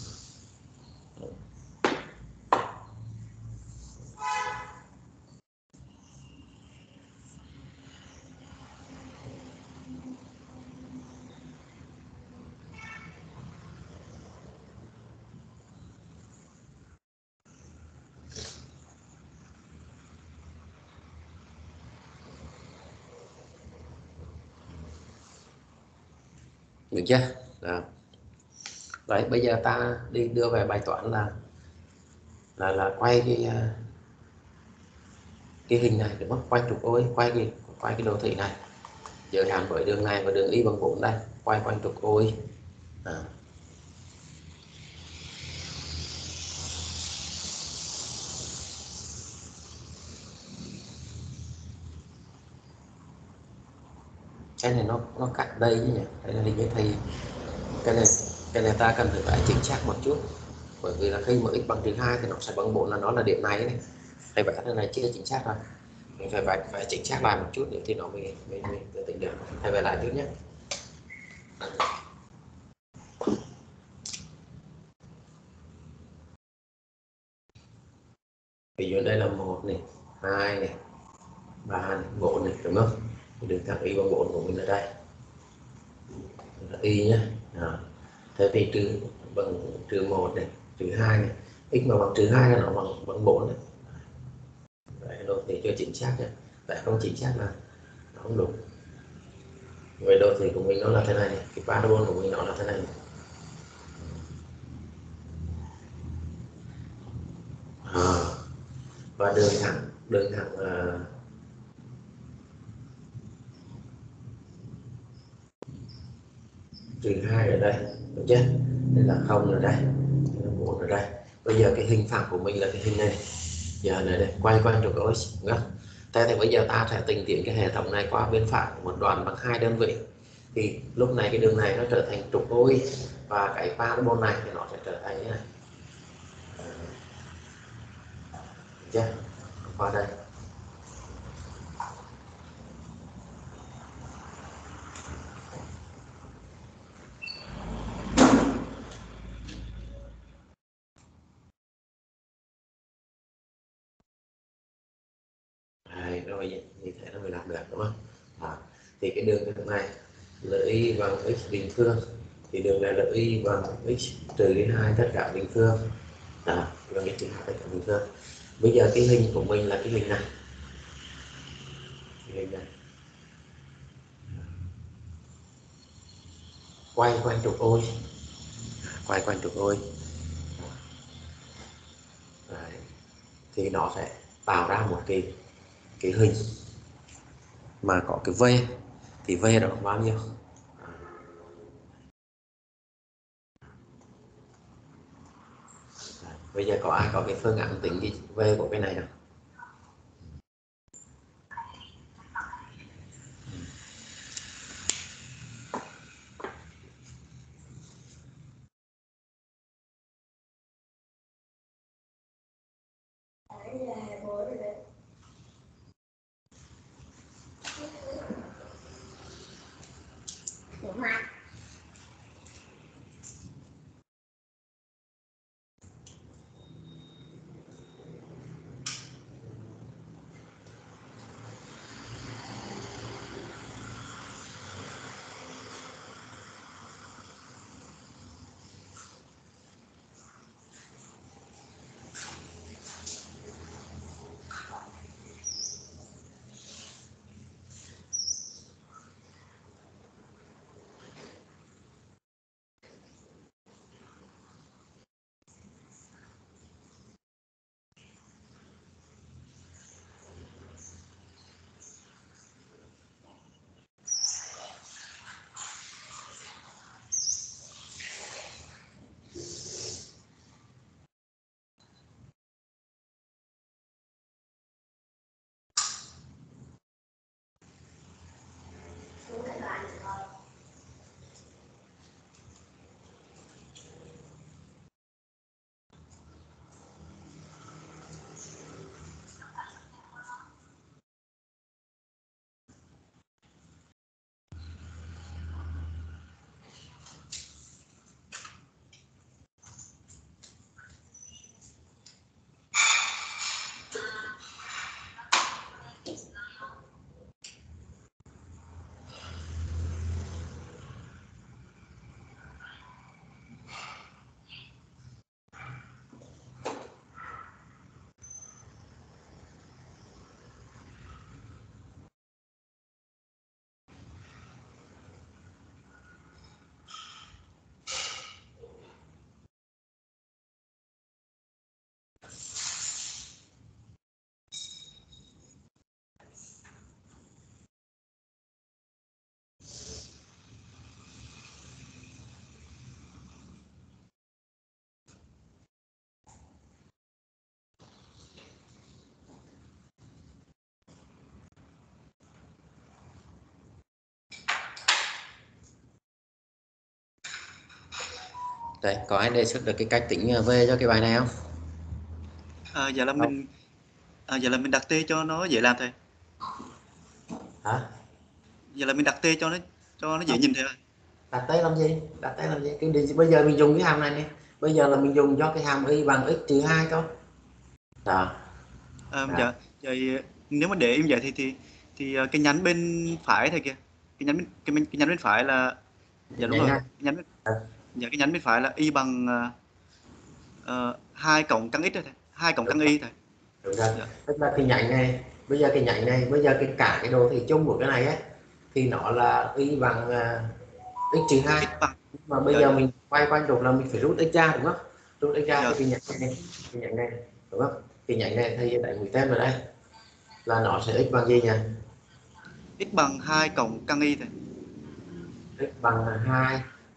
Được chưa? Đó. Đấy, bây giờ ta đi đưa về bài toán là là là quay cái cái hình này, đúng không? Quay trục ôi, quay cái quay cái đồ thị này giới hạn bởi đường này và đường y bằng bốn đây, quay quanh trục ôi. À. Cái này nó nó cắt đây chứ nhỉ? Cái này thì thầy cái này cái này ta cần phải phải chính xác một chút, bởi vì là khi mà x bằng trừ hai thì nó sẽ bằng bốn, là nó là điểm này này. Thầy vẽ thế này chưa chính xác rồi, mình phải phải, phải chính xác lại một chút nữa thì nó mới mới, mới tính được. Thầy vẽ lại trước nhé. Ví dụ đây là một này, hai này, ba này, bốn này, đúng không? Thì đường thẳng y bằng bốn của mình ở đây là y nhé. Thế thì trừ bằng trừ một này, trừ hai này, x mà bằng trừ hai là nó bằng bằng bốn này. Đấy, đồ thị chưa chính xác nhé, tại không chính xác là nó không đúng. Vậy đồ thị của mình nó là thế này, cái parabol của mình nó là thế này. À, và đường thẳng đường thẳng uh, trừ hai ở đây, được chưa? Đây là không ở đây, đây là một ở đây. Bây giờ cái hình phẳng của mình là cái hình này. Giờ này đây, quay quanh trục x, đúng không? Thế thì bây giờ ta sẽ tính tiến cái hệ thống này qua bên phải một đoạn bằng hai đơn vị. Thì lúc này cái đường này nó trở thành trục o i và cái parabol này thì nó sẽ trở thành như này. Được chưa? Qua đây. Đấy, rồi như thế nó mới làm được, đúng không? À, thì cái đường cái này là y bằng x bình phương, thì đường này là y bằng x trừ đi hai tất cả bình phương. Đó, bằng x trừ hai tất cả bình phương. Bây giờ cái hình của mình là cái hình này, cái hình này quay quanh trục ôi, quay quanh trục ôi. Đấy, thì nó sẽ tạo ra một cái cái hình mà có cái v, thì v đó là bao nhiêu? Đấy, bây giờ có ai có cái phương án tính cái v của cái này không? Đấy, có ai đề xuất được cái cách tính v cho cái bài này không? À, giờ là mình à, giờ là mình đặt t cho nó dễ làm thầy. Hả? Giờ là mình đặt t cho nó cho nó dễ nhìn thầy ơi. Đặt t làm gì? Đặt t làm gì? Cái gì? Bây giờ mình dùng cái hàm này này. Bây giờ là mình dùng cho cái hàm y bằng x trừ hai thôi. Đó. À, Đó. dạ, vậy nếu mà để em vậy thì thì thì ờ, cái nhánh bên phải thầy kìa, cái nhánh bên cái, bên- cái nhánh bên phải là dạ đúng Vậy rồi, ha. cái nhánh bên, Ừ. dạ cái nhánh bên phải là y bằng uh, hai cộng căn x thôi thầy, hai cộng Đúng căn rồi. y thầy. Đúng rồi. Dạ. Tức là cái nhánh này, bây giờ cái nhánh này, bây giờ cái cả cái đồ thị chung của cái này á thì nó là y bằng uh, x trừ hai. X bằng Mà bây dạ giờ dạ mình quay quanh trục là mình phải rút x ra, đúng không? Rút x ra dạ thì cái nhánh này, cái nhánh này, đúng không? Cái nhánh này thầy đánh mũi tên vào đây là nó sẽ x bằng gì nhỉ? x bằng hai cộng căn y thầy. X bằng hai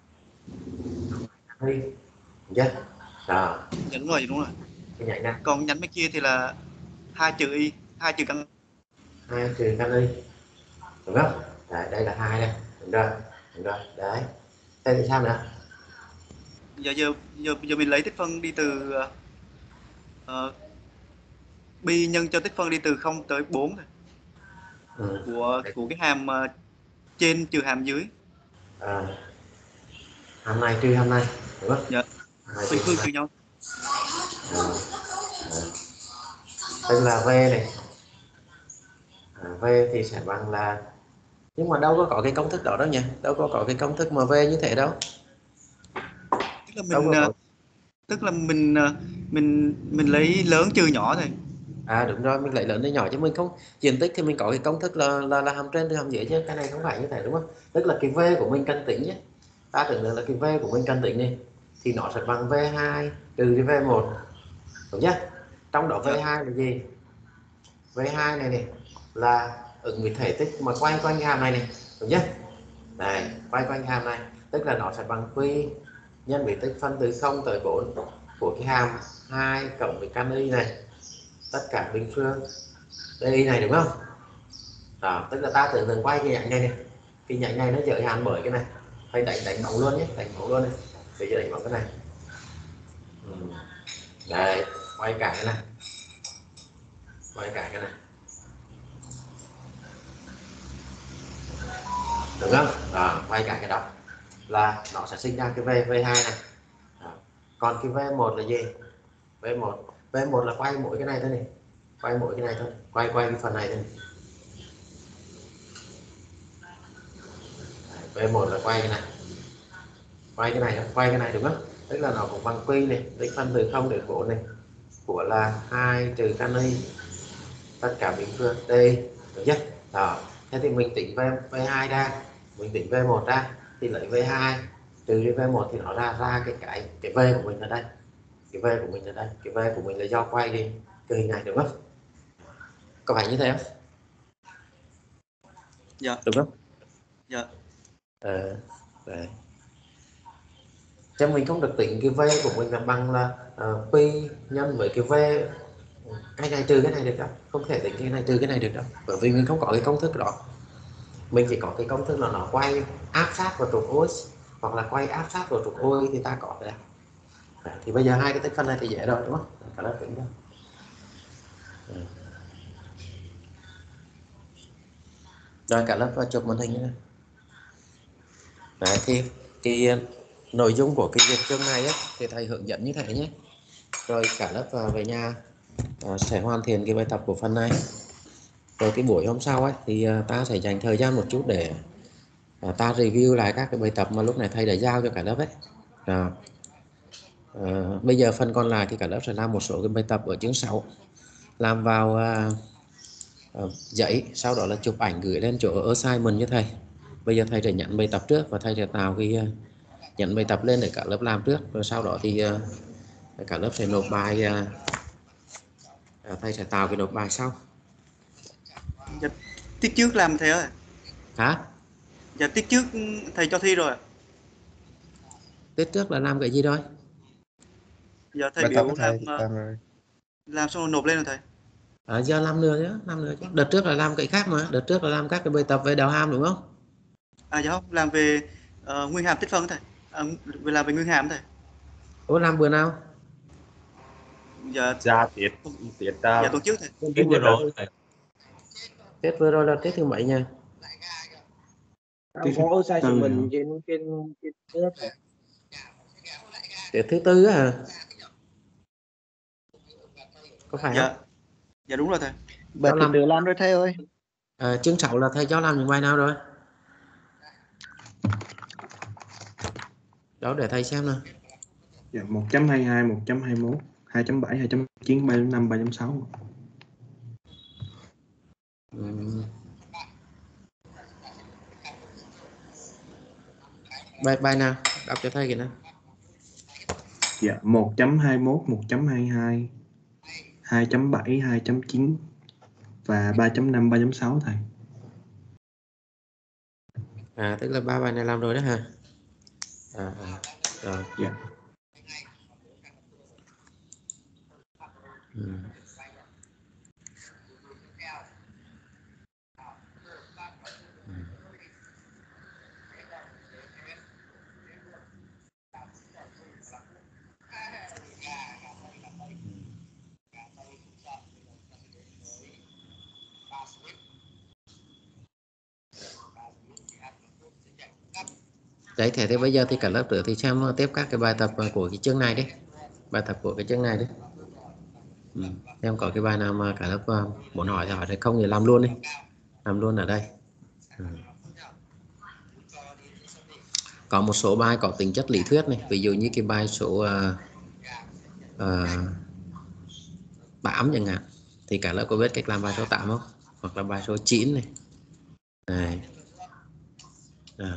Đi chưa? Đó, Dạ đúng rồi, dạ đúng rồi. cái nhảy nè, Còn nhánh bên kia thì là hai trừ y, hai trừ căn. hai trừ kali, đúng không? Đấy, đây là hai đây, đúng rồi, đúng rồi, đấy. Thế thì sao nữa? Giờ giờ giờ giờ mình lấy tích phân đi từ uh, pi nhân cho tích phân đi từ không tới bốn thôi. Ừ. của của cái hàm uh, trên trừ hàm dưới. À, hàm này trừ hàm này, đúng không? Dạ, Này trừ bình hàm phương này. trừ nhau. À, à. Tức là v này, à, v thì sẽ bằng là, nhưng mà đâu có có cái công thức đó đâu nhỉ, đâu có có cái công thức mà v như thế đâu, Tức là đâu mình có uh, có. tức là mình uh, mình mình lấy lớn trừ nhỏ thôi. À đúng rồi, mình lấy lớn đến nhỏ chứ mình không, diện tích thì mình có cái công thức là là, là hàm trên trừ hàm dưới, chứ cái này không phải như thế, đúng không? Tức là cái v của mình cần tính nhé, ta tưởng tượng là cái v của mình cần tính này thì nó sẽ bằng v hai trừ cái v một, đúng nhá. Trong đó v Dạ. hai là gì? v hai này này là ứng với thể tích mà quay quanh cái hàm này này, đúng nhá. Này, quay quanh hàm này, tức là nó sẽ bằng q nhân với tích phân từ không tới bốn của cái hàm hai cộng với căn y này, tất cả bình phương đây này, đúng không? Đó, tức là ta tưởng tượng quay cái nhánh này này, cái nhánh này nó giới hạn bởi cái này, hay đánh đánh bóng luôn nhé, đánh bóng luôn này, bây giờ đánh bóng cái này. Ừ. Đây, quay cả cái này, quay cả cái này, đúng không? Đó, quay cả cái đó là nó sẽ sinh ra cái v v hai này. Đó. Còn cái v một là gì? v một v một là quay mỗi cái này thôi này, quay mỗi cái này thôi, quay quay cái phần này thôi này. v một là quay cái này, quay cái này, quay cái này, đúng không? Tức là nó cũng bằng q này, tích phân từ không đến bốn này, của là hai trừ căn y tất cả bình phương đây, được chưa? Đó, thế thì mình tính v v hai ra, mình tính v một ra thì lấy v hai trừ đi v một thì nó ra ra cái cái cái v của mình ở đây, cái v của mình ở đây, cái v của mình là do quay đi cái hình này, đúng không? Có phải như thế không? Dạ. Đúng không? Dạ. Ờ, đấy. Cho mình không được tính cái v của mình là bằng là uh, pi nhân với cái v, cái này trừ cái này được đâu, không thể tính cái này trừ cái này được đâu, bởi vì mình không có cái công thức đó. Mình chỉ có cái công thức là nó quay áp sát vào trục ối, hoặc là quay áp sát vào trục ôi thì ta có đấy. Đấy, thì bây giờ hai cái tích phân này thì dễ rồi, đúng không? Cả lớp tính thôi. Ừ. Rồi cả lớp vào chụp màn hình nữa. Đấy, thì cái nội dung của cái việc chương này ấy, thì thầy hướng dẫn như thế nhé. Rồi cả lớp vào về nhà à, sẽ hoàn thiện cái bài tập của phần này. Rồi cái buổi hôm sau ấy thì à, ta sẽ dành thời gian một chút để à, ta review lại các cái bài tập mà lúc này thầy đã giao cho cả lớp ấy. Rồi. À, bây giờ phần còn lại thì cả lớp sẽ làm một số cái bài tập ở chương sáu, làm vào à, à, giấy, sau đó là chụp ảnh gửi lên chỗ assignment cho thầy. Bây giờ thầy sẽ nhận bài tập trước và thầy sẽ tạo cái uh, nhận bài tập lên để cả lớp làm trước, rồi sau đó thì uh, cả lớp sẽ nộp bài, uh, thầy sẽ tạo cái nộp bài sau. Dạ, tiết trước làm thầy ơi. Hả? Dạ, tiết trước thầy cho thi rồi. Tiết trước là làm cái gì rồi? Dạ, thầy Bài tập biểu của làm thầy làm rồi. làm xong rồi nộp lên rồi thầy. À, giờ làm nữa chứ, làm nữa chứ. Đợt trước là làm cái khác mà, đợt trước là làm các cái bài tập về đào hàm, đúng không? À dạ không, làm về uh, nguyên hàm tích phân thầy. À, về làm về nguyên hàm thầy. Ủa làm bữa nào? Dạ, Ra tiết tiết dạ uh, tuần trước thầy. tiết vừa rồi Tiết vừa rồi là tiết thứ mấy nha? tiết có sai tư mình trên trên trên lớp này. Tiết thứ tư á hả? Có phải Dạ, không? dạ đúng rồi thầy. Bài Cháu thứ làm tự làm rồi thầy ơi. à, chương sáu là thầy cho làm những bài nào rồi? Đó để thầy xem nào. dạ, một chấm hai hai, một chấm hai mốt, hai chấm bảy, hai chấm chín, ba chấm năm, ba chấm sáu. Ừ. Bài bài nào? Đọc cho thầy kìa nào. Dạ, một chấm hai mốt, một chấm hai hai, hai chấm bảy, hai chấm chín và ba chấm năm, ba chấm sáu thầy. À tức là ba bài này làm rồi đó hả? À, à, rồi. Dạ. Ừ. Ừ. Đấy, thế thì bây giờ thì cả lớp nữa thì xem tiếp các cái bài tập của cái chương này đấy, bài tập của cái chương này đấy. Ừ. Xem có cái bài nào mà cả lớp muốn hỏi thì hỏi, thì không thì làm luôn đi, làm luôn ở đây. Ừ. Có một số bài có tính chất lý thuyết này, ví dụ như cái bài số uh, uh, tám chẳng hạn, thì cả lớp có biết cách làm bài số tám không, hoặc là bài số chín này. Này. À.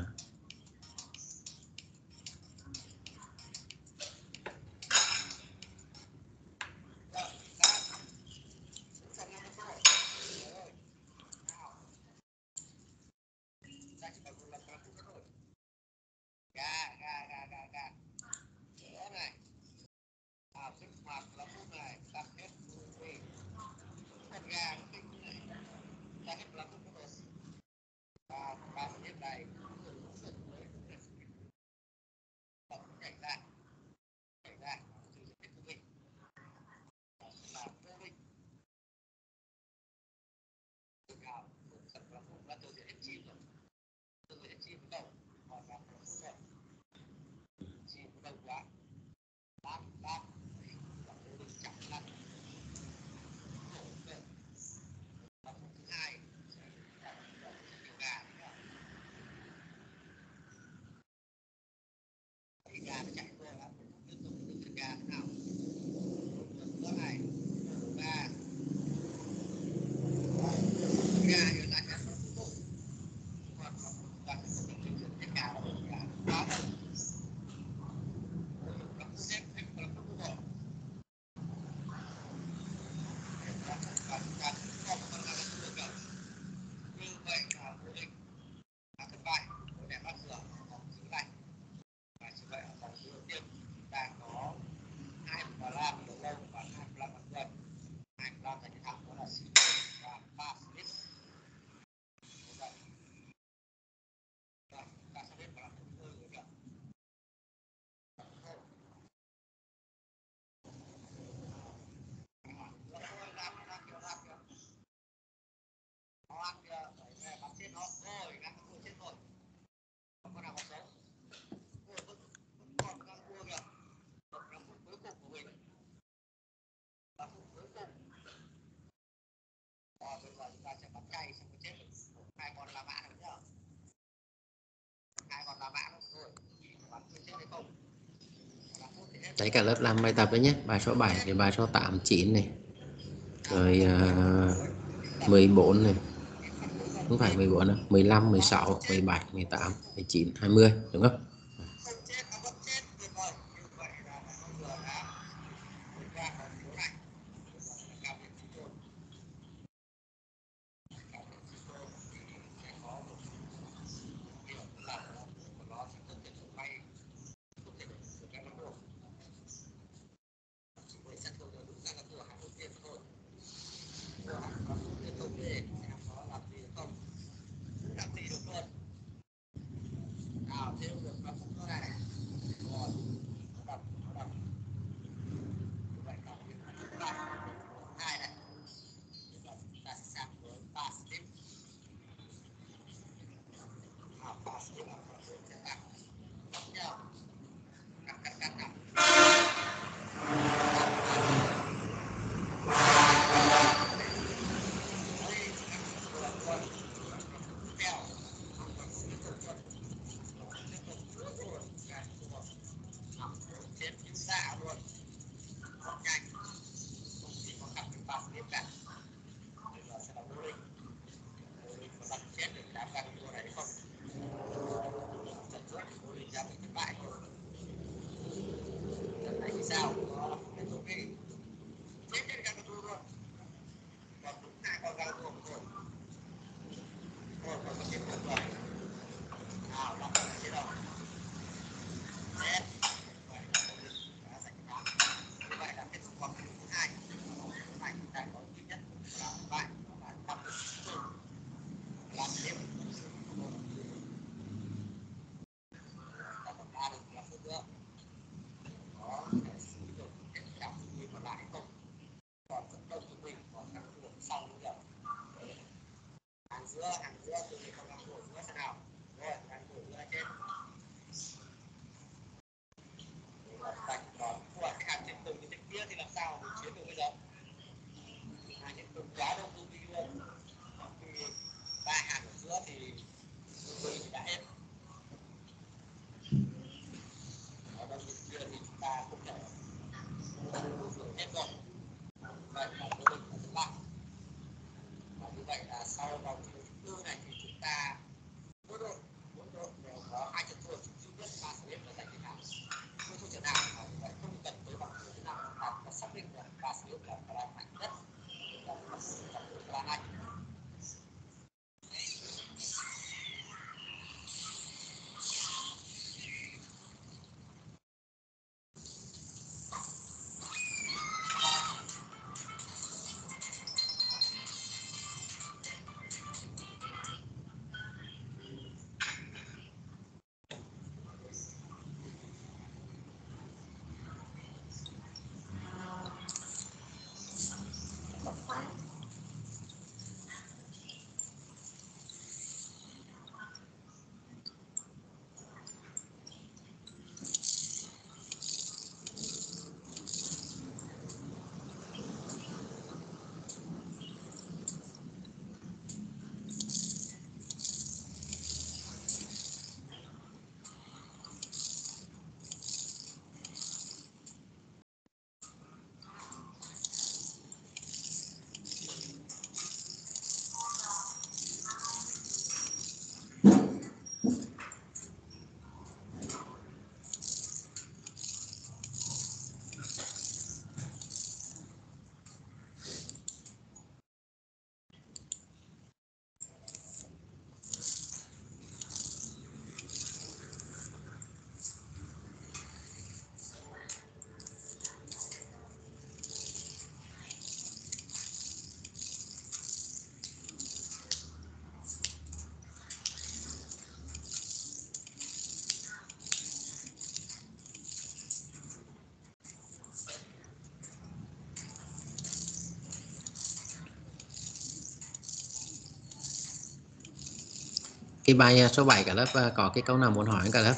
Đấy, cả lớp làm bài tập đấy nhé, bài số bảy thì bài số tám, chín này, rồi uh, mười bốn này, không phải mười bốn đâu, mười lăm, mười sáu, mười bảy, mười tám, mười chín, hai mươi, đúng không? Cái bài số bảy cả lớp có cái câu nào muốn hỏi cả lớp?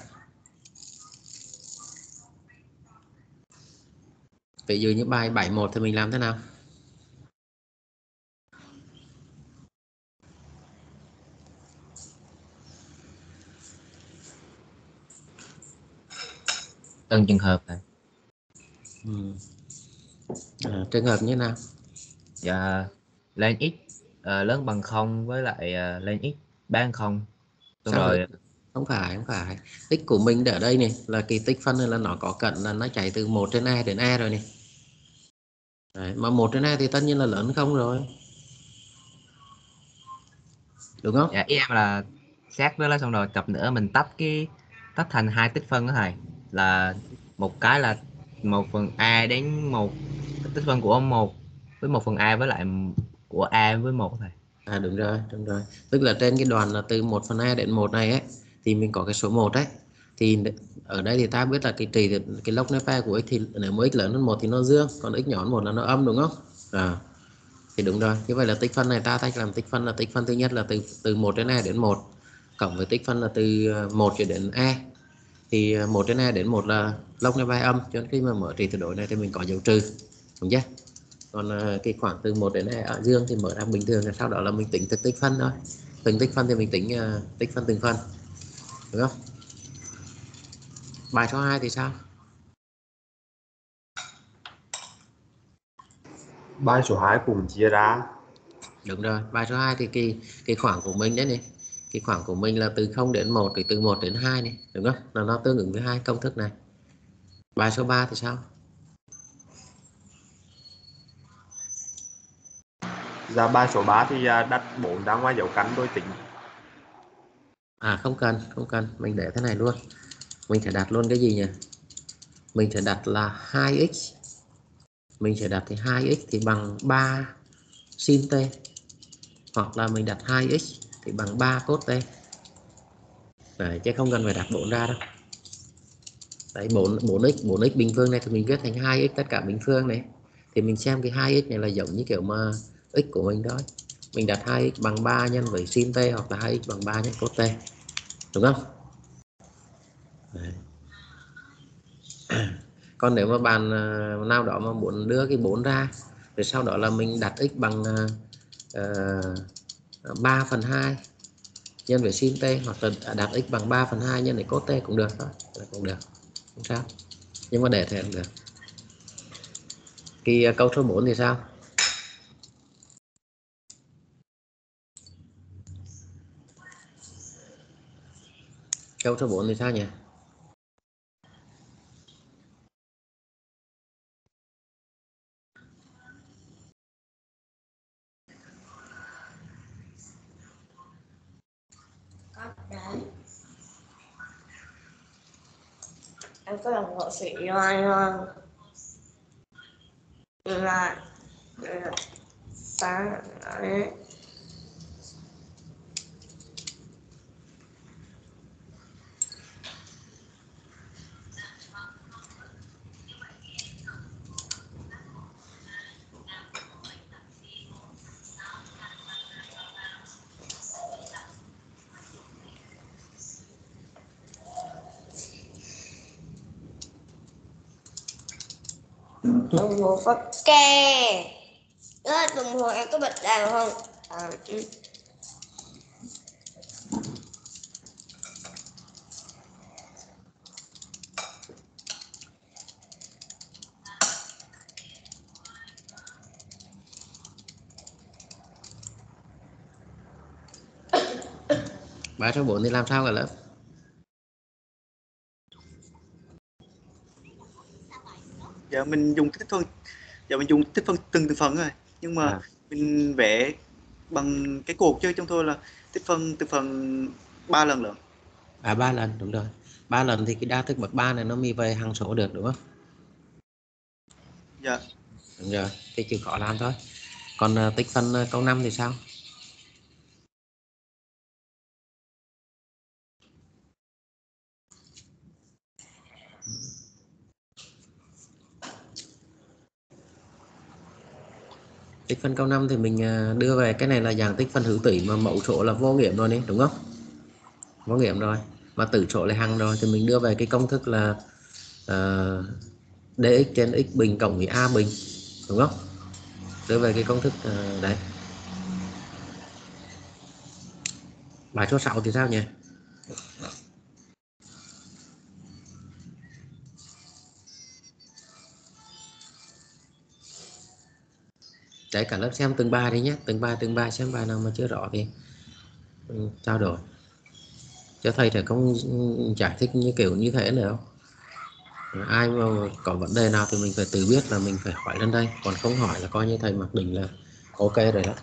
Ví dụ như bài bảy một thì mình làm thế nào? Từng trường hợp này. Ừ. À, trường hợp như nào? Dạ, lên x uh, lớn bằng không với lại uh, lên x bằng không. Xong Sao rồi được? Không phải, không phải. X của mình ở đây này là cái tích phân này là nó có cận là nó chạy từ một trên e đến e rồi này. Đấy, mà một trên e thì tất nhiên là lớn không rồi. Đúng không? dạ, ý em là xét với lá xong rồi cặp nữa mình tách cái tách thành hai tích phân đó thầy, là một cái là một phần a đến một tích phân của một với một phần a với lại của a với một thầy. À đúng rồi, đúng rồi. Tức là trên cái đoạn là từ một phần e đến một này ấy thì mình có cái số một ấy. Thì ở đây thì ta biết là cái trị cái log nepe của x thì nếu mà x lớn hơn một thì nó dương, còn x nhỏ hơn một là nó âm, đúng không? À, thì đúng rồi. Như vậy là tích phân này ta tách làm tích phân là tích phân thứ nhất là từ từ một đến e đến một cộng với tích phân là từ một cho đến e. Thì một trên e đến một là log nepe âm, cho nên khi mà mở trị tuyệt đối này thì mình có dấu trừ, đúng chưa? Còn cái khoảng từ một đến e ở dương thì mở ra bình thường, sau đó là mình tính tích phân thôi. Từng tích phân thì mình tính uh, tích phân từng phần, đúng không? Bài số hai thì sao? Bài số hai cũng chia ra. Đúng rồi, bài số hai thì cái cái khoảng của mình đấy này, cái khoảng của mình là từ không đến một thì từ một đến hai này, đúng không? Là nó tương ứng với hai công thức này. Bài số ba thì sao? Ra bài số ba thì đặt bốn ra ngoài dấu căn tôi tính. À không cần, không cần, mình để thế này luôn. Mình sẽ đặt luôn cái gì nhỉ? Mình sẽ đặt là hai x. Mình sẽ đặt thì hai x thì bằng ba sin t, hoặc là mình đặt hai x thì bằng ba cos t. Đấy, chứ không cần phải đặt bốn ra đâu. Đấy, bốn, bốn x, bốn x bình phương này thì mình viết thành hai x tất cả bình phương này. Thì mình xem cái hai x này là giống như kiểu mà x của mình thôi. Mình đặt hai x bằng ba nhân với sin t, hoặc là hai x bằng ba nhân cos t. Đúng không? Đấy. Còn nếu mà bạn nào đó mà muốn đưa cái bốn ra, rồi sau đó là mình đặt x bằng uh, ba phần hai nhân với sin t, hoặc là đặt x bằng ba phần hai nhân với cos t cũng được thôi, cũng được, không sao. Nhưng mà để thế cũng được. Cái câu số bốn thì sao? Câu số bốn thì sao nhỉ? Em có làm hộ sĩ cho anh không? Là sáng đấy. Đồng hồ phát kè. Đó, đồng hồ em có bật đèn không? À, ừ. Bài số bốn thì làm sao cả lớp? Giờ mình dùng tích phân, giờ mình dùng tích phân từng từng phần rồi, nhưng mà À, mình vẽ bằng cái cột chứ trong thôi là tích phân từ phần ba lần lận. à ba lần, đúng rồi. Ba lần thì cái đa thức bậc ba này nó mới về hằng số được, đúng không? Dạ. Đúng rồi, thì chịu khó làm thôi. Còn uh, tích phân uh, câu năm thì sao? Tích phân câu năm thì mình uh, đưa về cái này là dạng tích phân hữu tỉ mà mẫu số là vô nghiệm rồi đấy, đúng không? có nghiệm rồi, mà tử số là hằng rồi thì mình đưa về cái công thức là uh, dx trên x bình cộng với a bình, đúng không? Đưa về cái công thức uh, đấy. Bài số sáu thì sao nhỉ? Đấy, cả lớp xem từng bài đi nhé, từng bài từng bài xem bài nào mà chưa rõ thì ừ, trao đổi, cho thầy sẽ không giải thích như kiểu như thế nữa. Ai mà có vấn đề nào thì mình phải tự biết là mình phải hỏi lên đây, còn không hỏi là coi như thầy mặc định là ok rồi đó.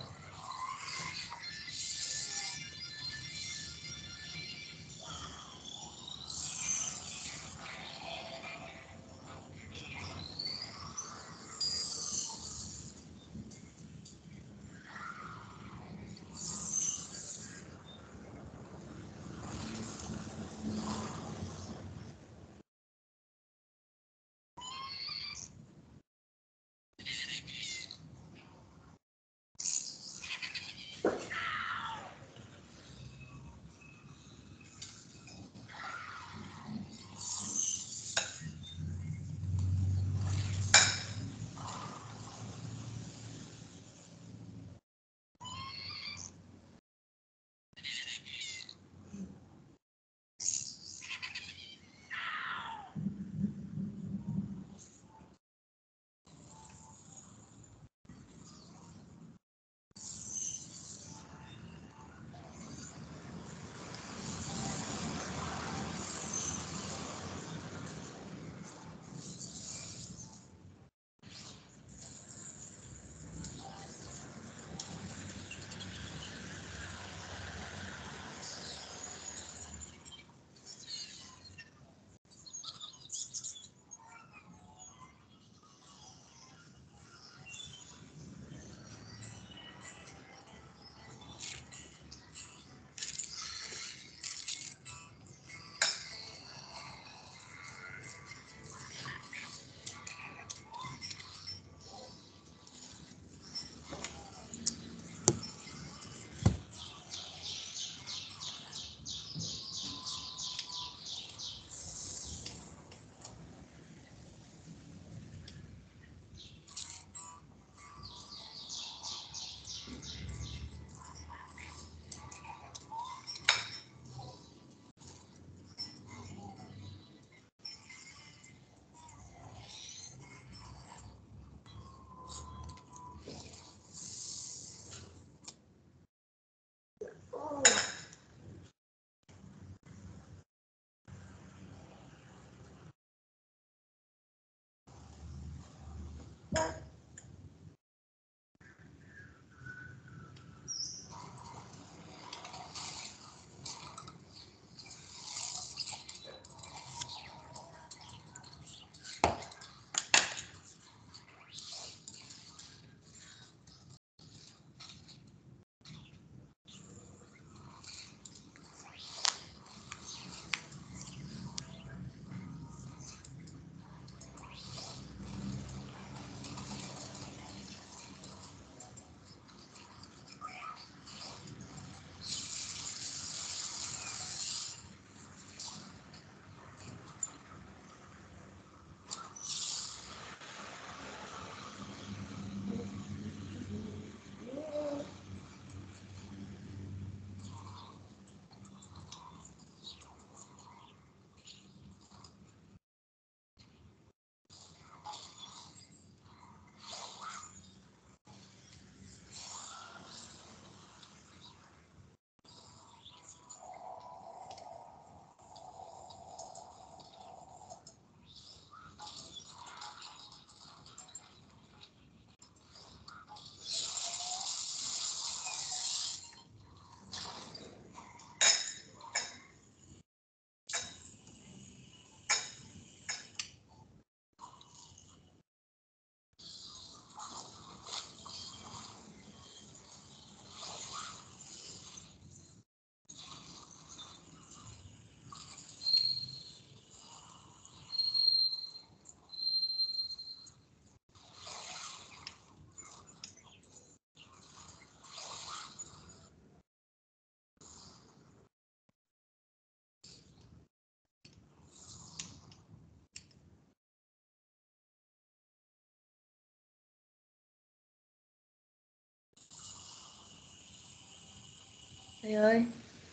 Thầy ơi.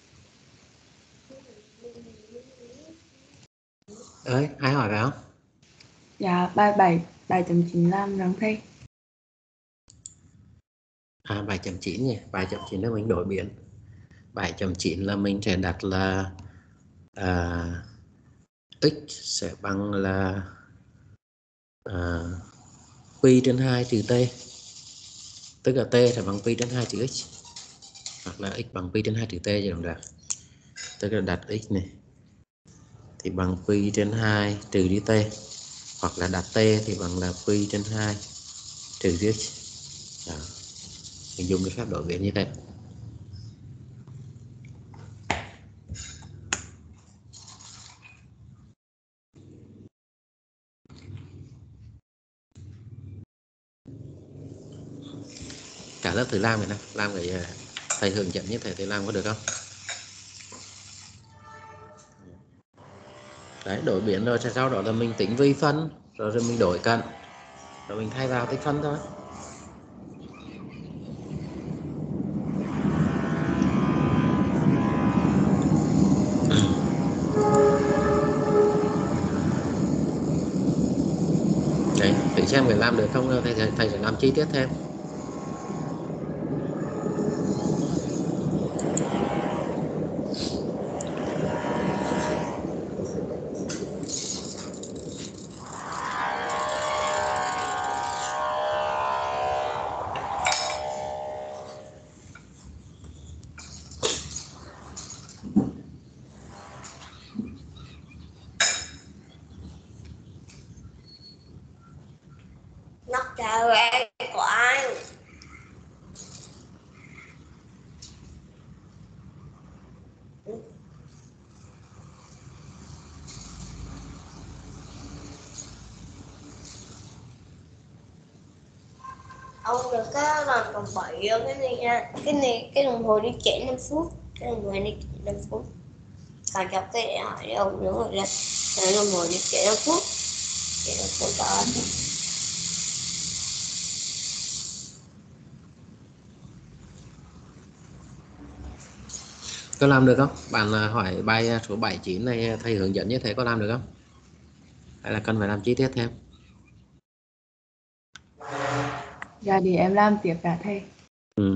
Ơi, ai hỏi vào? Dạ, bài bảy, bài chấm chín làm rằng thầy. À, bài chấm chín nhỉ, bài chấm chín là mình đổi biến. Bài chấm chín là mình sẽ đặt là à, x sẽ bằng là à, pi trên hai trừ t, tức là t sẽ bằng pi trên hai trừ x, hoặc là x bằng pi trên hai trừ t gì cũng được. Tức là đặt x này thì bằng pi trên hai trừ đi t, hoặc là đặt t thì bằng là pi trên hai trừ đi x. Đó. Mình dùng cái phép đổi biến như thế. Cả lớp thử làm vậy nào, làm cái thầy hướng dẫn như thế thì làm có được không? Đấy, đổi biến rồi sau đó là mình tính vi phân, rồi, rồi mình đổi cận, rồi mình thay vào tích phân thôi. Đấy, thử xem người làm được không, thầy, thầy, thầy sẽ làm chi tiết thêm. Nó chào em của anh. Ông được cái là còn bảy cái này nha, cái này cái đồng hồ đi trễ năm phút, cái đồng hồ đi trễ năm phút. Còn chọc cái điện thoại để ông nữa rồi ra, cái đồng hồ đi trễ năm phút, trễ năm phút đó. Có làm được không? Bạn hỏi bài số bảy chín này thầy hướng dẫn như thế có làm được không? Hay là cần phải làm chi tiết thêm? Dạ, để em làm tiếp cả thầy. Ừ.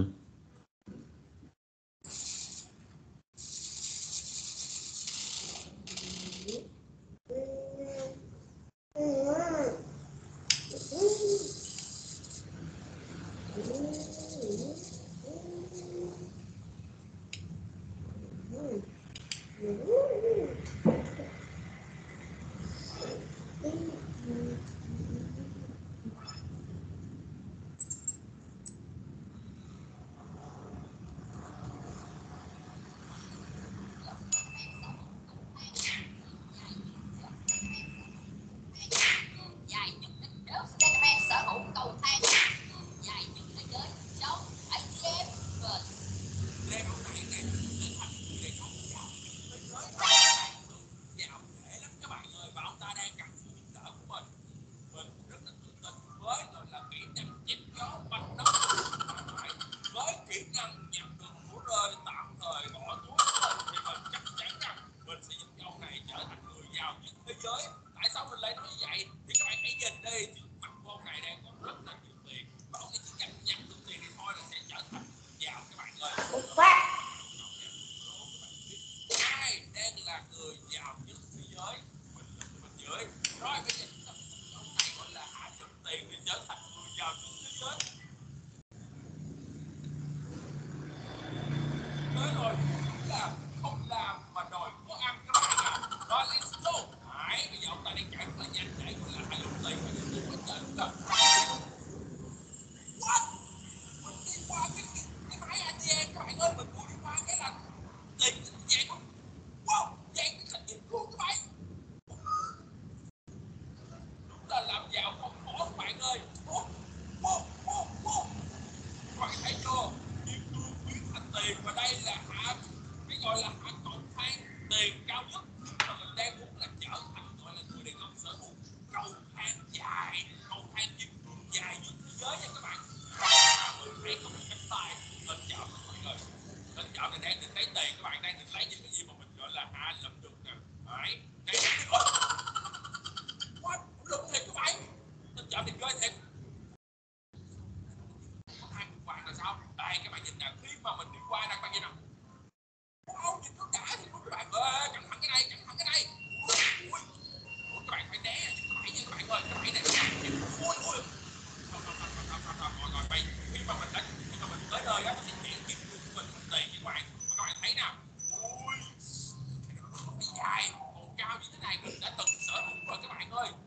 bạn các bạn nhìn nè, khi mà mình đi qua đây bạn nhìn nè, wow, nhìn tất cả thì các bạn ơi, cẩn thận cái này, cẩn thận cái này, ui, ui, ui, các bạn phải né, phải nha các bạn ơi, các bạn này, ui, ui, không, không, không, không, không, không, rồi, rồi, vậy khi mà mình đã, khi mà mình tới nơi á, thì tiền kiếm được mình không tiền các bạn, và các bạn thấy nè, ui, cái dài, còn cao như thế này mình đã từng sở hữu rồi các bạn ơi,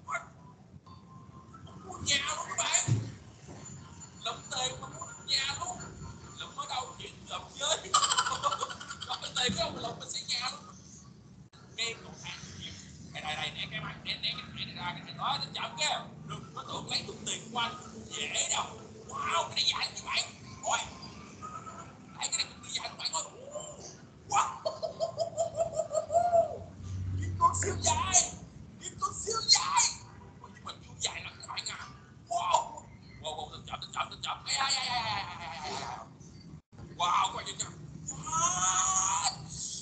mua nhà luôn các bạn, lắm tiền mà mua được nhà luôn, lắm ở đâu chuyện lắm chơi, lắm tiền không, lắm mình xây nhà luôn, nghe còn hàng đây đây đây né cái mặt né né cái này ra cái này đó nó chậm kia, đừng có tưởng lấy được tiền của anh dễ đâu, wow cái này dài như vậy, ôi thấy cái này cũng bị dài các bạn ơi, wow kim cương siêu dài, kim cương siêu dài, nhưng mà siêu dài lắm các bạn à, wow wow wow chậm chậm chậm chậm ai ai ai ai ai ai ai wow các bạn nhìn nha, wow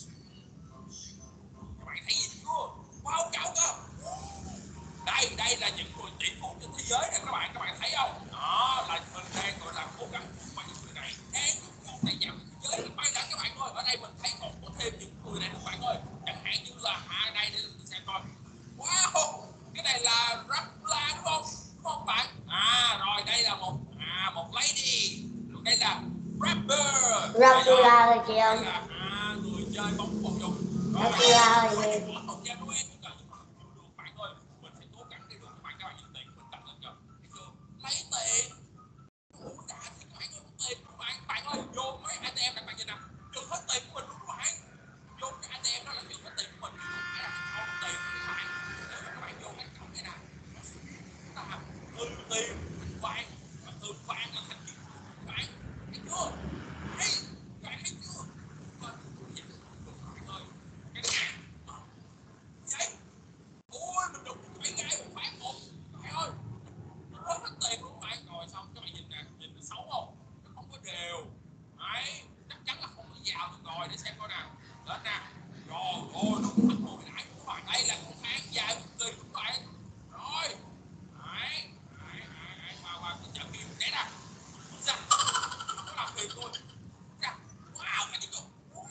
các bạn thấy gì chưa, wow cao cơ, đây đây là những người tỷ phú trên thế giới này các bạn, các bạn thấy không, đó là mình đang gọi là cố gắng qua những người này đang những người giàu thế giới, quay lại các bạn ơi, ở đây mình thấy còn có thêm những người này các bạn ơi, chẳng hạn như là à đây để mình xem coi, wow cái này là Rapula đúng không, đúng không bạn, à rồi đây là một à một lady, rồi đây là rapper, Rapula rồi chị ơi, đây là à người chơi bóng bầu dục, Rapula rồi chị. không gian của em cũng cần được bạn ơi, mình phải cố gắng để được các bạn, các bạn nhìn tiền mình đặt lên kìa, thấy chưa, lấy tiền đủ đã thì các bạn ơi, có tiền các bạn, bạn ơi vô mấy a tê em các bạn nhìn nè, dùng hết tiền của mình luôn các bạn, vô cái a tê em đó là dùng hết tiền của mình, phải là không tiền của các bạn, nếu mà các bạn vô cái cổng này nè, là từ tiền thành vàng, và từ vàng là thành kim cương các bạn, thấy chưa, thấy các bạn thấy chưa, bạn ơi cái này vậy, ôi mình đụng bảy gái một phát một, bạn ơi nó rớt hết tiền luôn bạn, rồi xong các bạn nhìn nè, nhìn nó xấu không, nó không có đều, đấy chắc chắn là không có vào được rồi, để xem coi nào, lên nè, rồi ôi nó cũng hồi nãy các bạn, đây là con hang dài cực kỳ các bạn, rồi đấy đấy đấy vào vào cái chợ kia để nè, ra nó làm tiền luôn, ra wow cái gì cơ,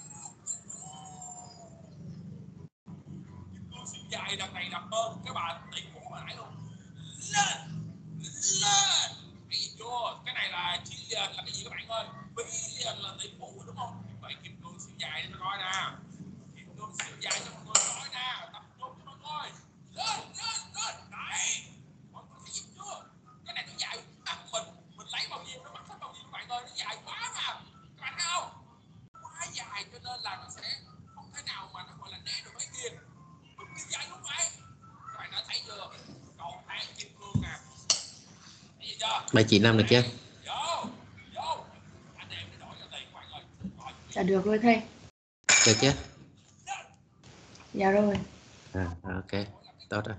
siêu dài đằng này đằng hơn các bạn tỷ phú hồi nãy luôn, lên lên cái gì chưa, cái này là trillion là cái gì các bạn ơi, billion là tỷ phú đúng không, vậy kim cương siêu dài để cho coi nè, kim cương siêu dài cho mọi người coi nè, tập trung cho mọi người, lên lên lên đấy, mọi người thấy gì chưa, cái này nó dài mặt mình mình lấy bao nhiêu nó mất hết bao nhiêu các bạn ơi, nó dài quá mà các bạn thấy không, quá dài cho nên là nó sẽ không thể nào mà nó gọi là né được mấy kia, cực kỳ dài luôn vậy, các bạn đã thấy chưa, cầu thang kim cương nè, thấy gì chưa, bảy chín năm được chưa, vô vô anh em để đổi cho tiền các bạn ơi, rồi Dạ được rồi thầy. được chưa, Dạ rồi. à ok tốt rồi.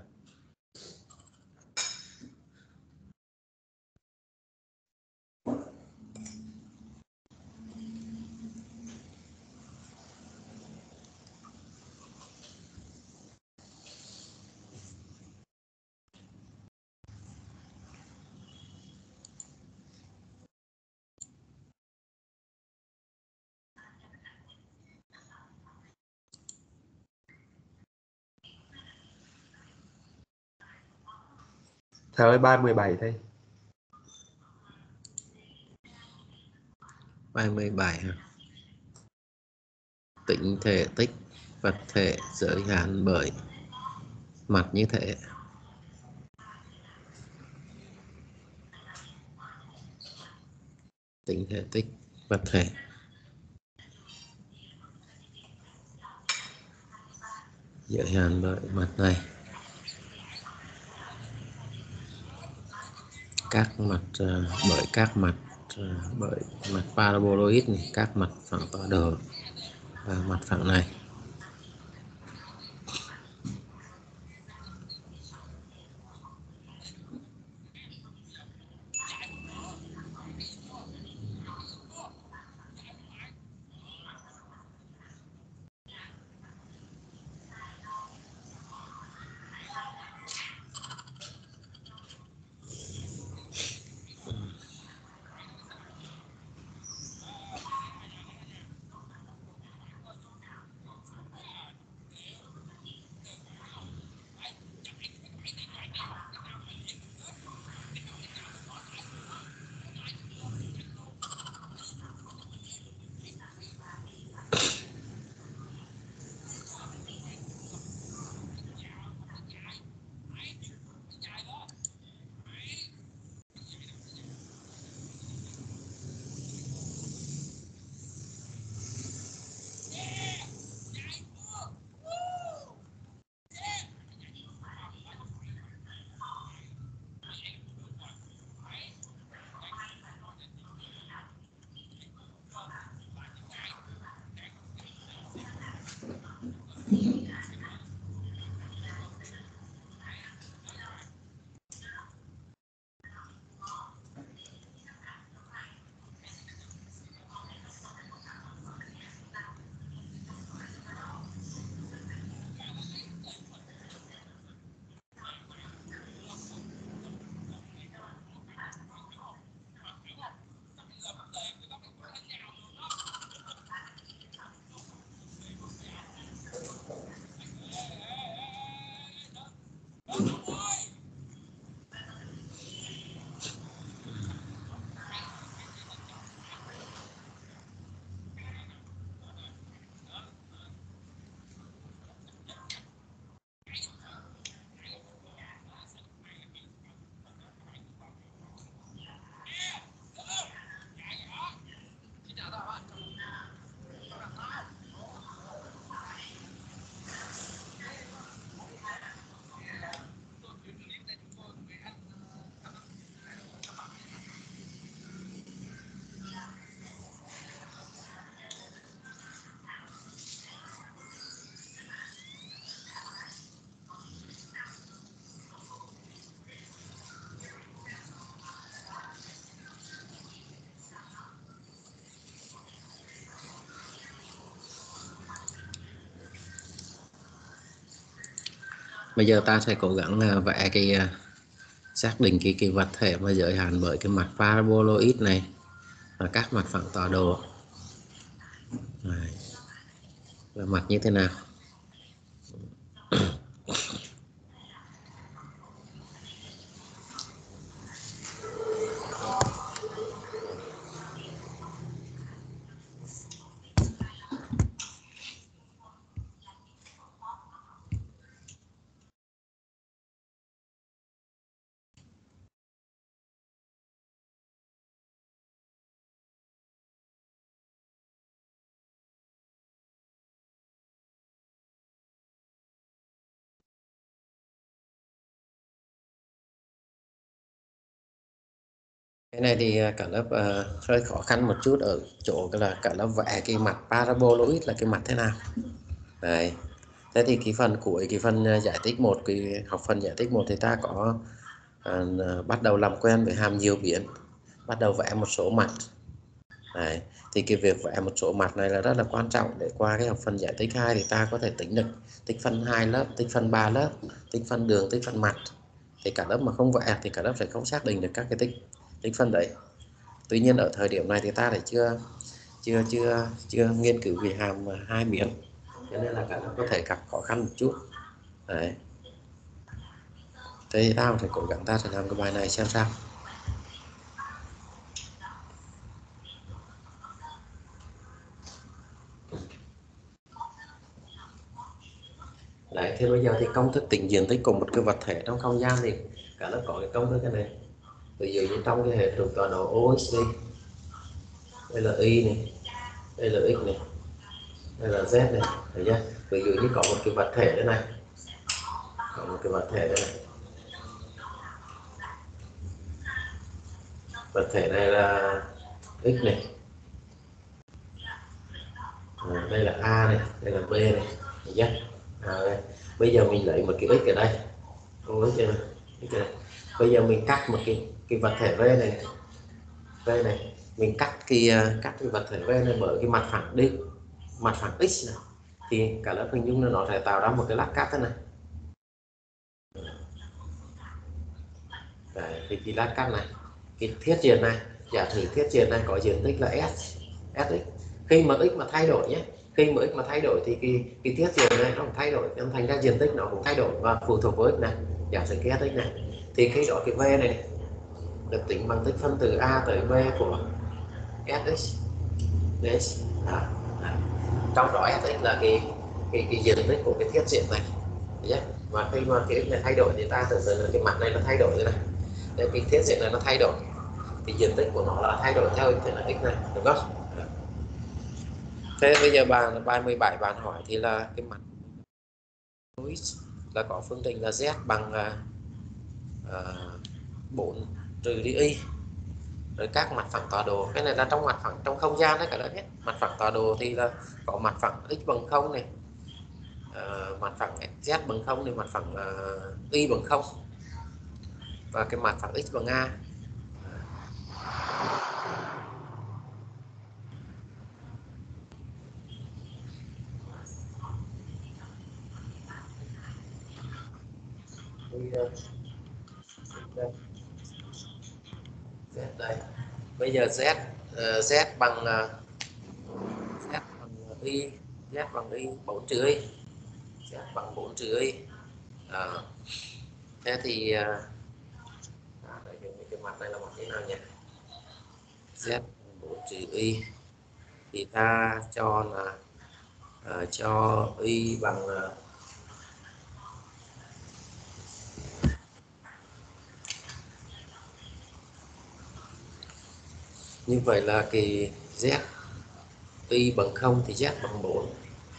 Thầy ơi, bài mười bảy thầy. Bài mười bảy ha. Tính thể tích vật thể giới hạn bởi mặt như thế. Tính thể tích vật thể giới hạn bởi mặt này. Các mặt uh, bởi các mặt uh, bởi mặt paraboloid này, các mặt phẳng tọa độ và mặt phẳng này. Bây giờ ta sẽ cố gắng uh, vẽ cái uh, xác định cái cái vật thể mà giới hạn bởi cái mặt paraboloid này và các mặt phẳng tọa độ. Đấy. Là mặt như thế nào? Cái này thì cả lớp uh, hơi khó khăn một chút ở chỗ là cả lớp vẽ cái mặt paraboloid là cái mặt thế nào. Đấy. Thế thì cái phần cuối, cái phần giải thích một, cái học phần giải thích một thì ta có uh, bắt đầu làm quen với hàm nhiều biến, bắt đầu vẽ một số mặt. Đấy. Thì cái việc vẽ một số mặt này là rất là quan trọng để qua cái học phần giải thích hai thì ta có thể tính được tích phân hai lớp, tích phân ba lớp, tích phân đường, tích phân mặt. Thì cả lớp mà không vẽ thì cả lớp sẽ không xác định được các cái tích tích phân đấy. Tuy nhiên ở thời điểm này thì ta lại chưa chưa chưa chưa nghiên cứu về hàm hai biến, cho nên là cả lớp có thể gặp khó khăn một chút. Đấy. Thế thì tao phải cố gắng ta sẽ làm cái bài này xem sao. Đấy, thì bây giờ thì công thức tính diện tích của một cái vật thể trong không gian thì cả lớp có cái công thức cái này. Ví dụ như trong cái hệ trục tọa độ O X đi, đây là Y này, đây là X này, đây là Z này, thấy chưa? Ví dụ như có một cái vật thể đây này, có một cái vật thể đây này, vật thể này là X này, à, đây là A này, đây là B này, thấy chưa? À, đây. Bây giờ mình lấy một cái X ở đây, không X này, X này. Bây giờ mình cắt một cái cái vật thể V này, V này, mình cắt cái cắt cái vật thể V này bởi cái mặt phẳng đi, mặt phẳng X này, thì cả lớp hình dung là nó sẽ tạo ra một cái lát cắt thế này. Đấy, thì cái lát cắt này, cái thiết diện này, giả sử thiết diện này có diện tích là S, Sx. Khi mà X mà thay đổi nhé, khi mà X mà thay đổi thì cái cái thiết diện này nó cũng thay đổi, nó thành ra diện tích nó cũng thay đổi và phụ thuộc với X này. Giả sử cái Sx này, thì khi đó cái V này được tính bằng tích phân từ A tới B của Sx. Yes. À, à. Trong đó Sx là cái cái cái diện tích của cái thiết diện này. Yeah. Và khi mà cái X này thay đổi thì ta tưởng tượng là cái mặt này nó thay đổi thế này. Để cái thiết diện này nó thay đổi thì diện tích của nó là thay đổi theo thì là X này, đúng không? À. Thế bây giờ bài bài mười bảy bạn hỏi thì là cái mặt là có phương trình là Z bằng uh, bốn trừ đi Y. Rồi các mặt phẳng tọa độ, cái này là trong mặt phẳng trong không gian đấy cả lớp hết. Mặt phẳng tọa độ thì là có mặt phẳng X bằng không này, uh, mặt phẳng Z bằng không thì mặt phẳng uh, Y bằng không, và cái mặt phẳng X bằng A. Z đây. Bây giờ Z uh, Z bằng uh, Z bằng Y, Z bằng Y bốn trừ Y, Z bằng bốn trừ Y. À, thế thì uh, à, đây, cái mặt này là mặt thế nào nhỉ? Z bốn trừ Y thì ta cho là uh, cho Y bằng uh, như vậy là cái Z Y bằng không thì Z bằng bốn,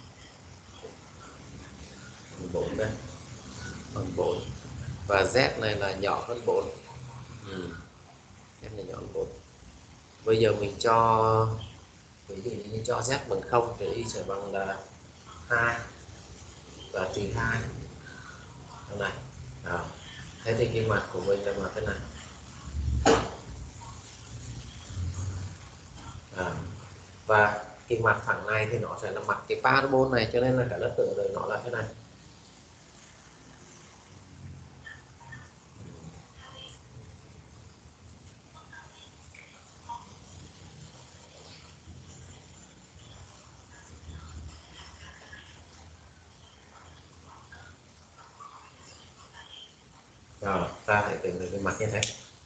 bằng bốn đây, bằng bốn, và Z này là nhỏ hơn bốn. Ừ. Z này nhỏ hơn bốn. Bây giờ mình cho ví dụ như cho Z bằng không thì Y sẽ bằng là hai và trừ hai này. À. Thế thì cái mặt của mình là mặt thế này. À. Và cái mặt phẳng này thì nó sẽ là mặt cái parabol này, cho nên là cả lớp tưởng rồi nó là thế này. Rồi ta hãy tìm được cái mặt như thế.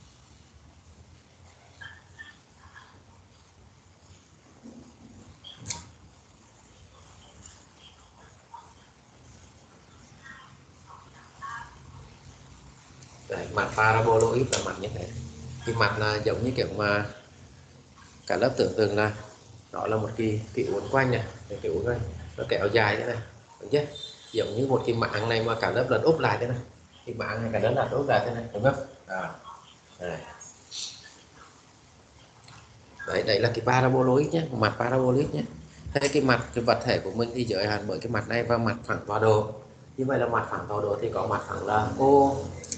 Đấy, mặt paraboloid là mặt như thế. Cái mặt là giống như kiểu mà cả lớp tưởng tượng là đó là một cái cái uốn quanh này, cái uốn quanh nó kéo dài thế này, đúng chưa? Giống như một cái mạng này mà cả lớp lật úp lại thế này, cái mạng này cả lớp lật úp lại thế này, đúng không? À, đấy. Đấy, đấy là cái paraboloid nhé, mặt paraboloid nhé. Thế cái mặt cái vật thể của mình thì giới hạn bởi cái mặt này và mặt phẳng tọa độ. Như vậy là mặt phẳng tọa độ thì có mặt phẳng là O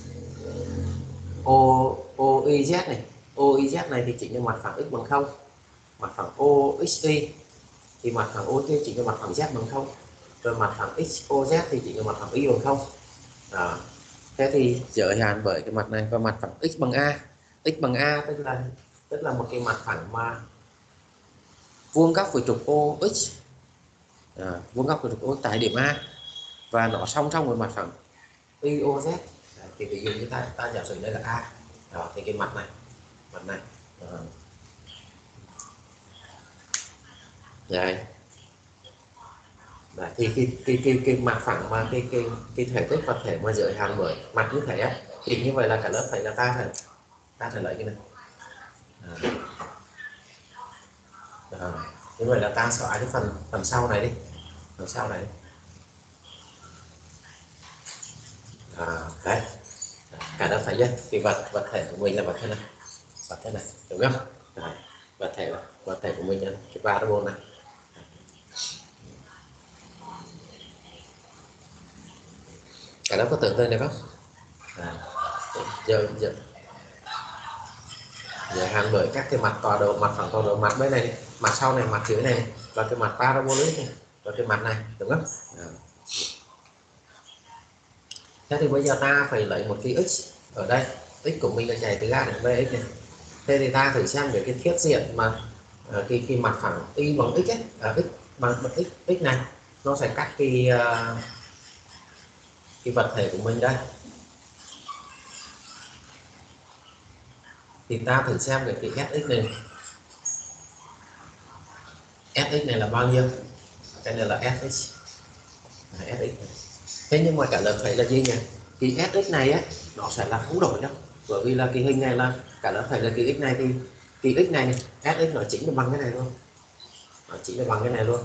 O O I Z này, O I Z này thì chính là mặt phẳng x bằng không, mặt phẳng O X Y thì mặt phẳng O thì chính là mặt phẳng Z bằng không, rồi mặt phẳng X O Z thì chính là mặt phẳng Y bằng không. Đó. Thế thì giới hạn bởi cái mặt này và mặt phẳng x bằng A, x bằng A tức là tức là một cái mặt phẳng mà vuông góc với trục O X, à, vuông góc với trục O tại điểm A và nó song song với mặt phẳng Y O Z. Đấy, thì ví dụ như ta ta giả sử đây là A. Đó, thì cái mặt này mặt này đó. Đấy. Đấy, thì cái cái cái cái mặt phẳng mà cái cái cái thể tích vật thể mà giới hạn bởi mặt như thế á, thì như vậy là cả lớp phải là ta phải ta phải lấy cái này. À. À. Như vậy là ta xóa cái phần phần sau này đi, phần sau này đi. À, đấy, cả lớp phải nhé. Cái vật vật thể của mình là vật thế này, vật thế này, đúng không? Đấy. Vật thể vật thể của mình là cái parabol này. Cả lớp có tưởng tượng được không? À, giờ giờ giờ hạn bởi các cái mặt tọa độ, mặt phẳng tọa độ, mặt bên này, mặt sau này, mặt dưới này và cái mặt parabolic này và cái mặt này, đúng không? À. Thế thì bây giờ ta phải lấy một cái x ở đây, x của mình là chạy từ A đến B x này. Thế thì ta thử xem về cái thiết diện mà uh, cái cái mặt phẳng y bằng x ấy, à, x bằng x x này nó sẽ cắt cái uh, cái vật thể của mình đây. Thì ta thử xem về cái Sx này, Sx này là bao nhiêu? Cái này là Sx, à, Sx này. Thế nhưng mà cả lớp thấy là gì nhỉ? Cái Sx này á nó sẽ là không đổi đâu, bởi vì là cái hình này là cả lớp thấy là cái x này thì cái x này, này Sx nó chính là bằng cái này luôn, nó chính là bằng cái này luôn,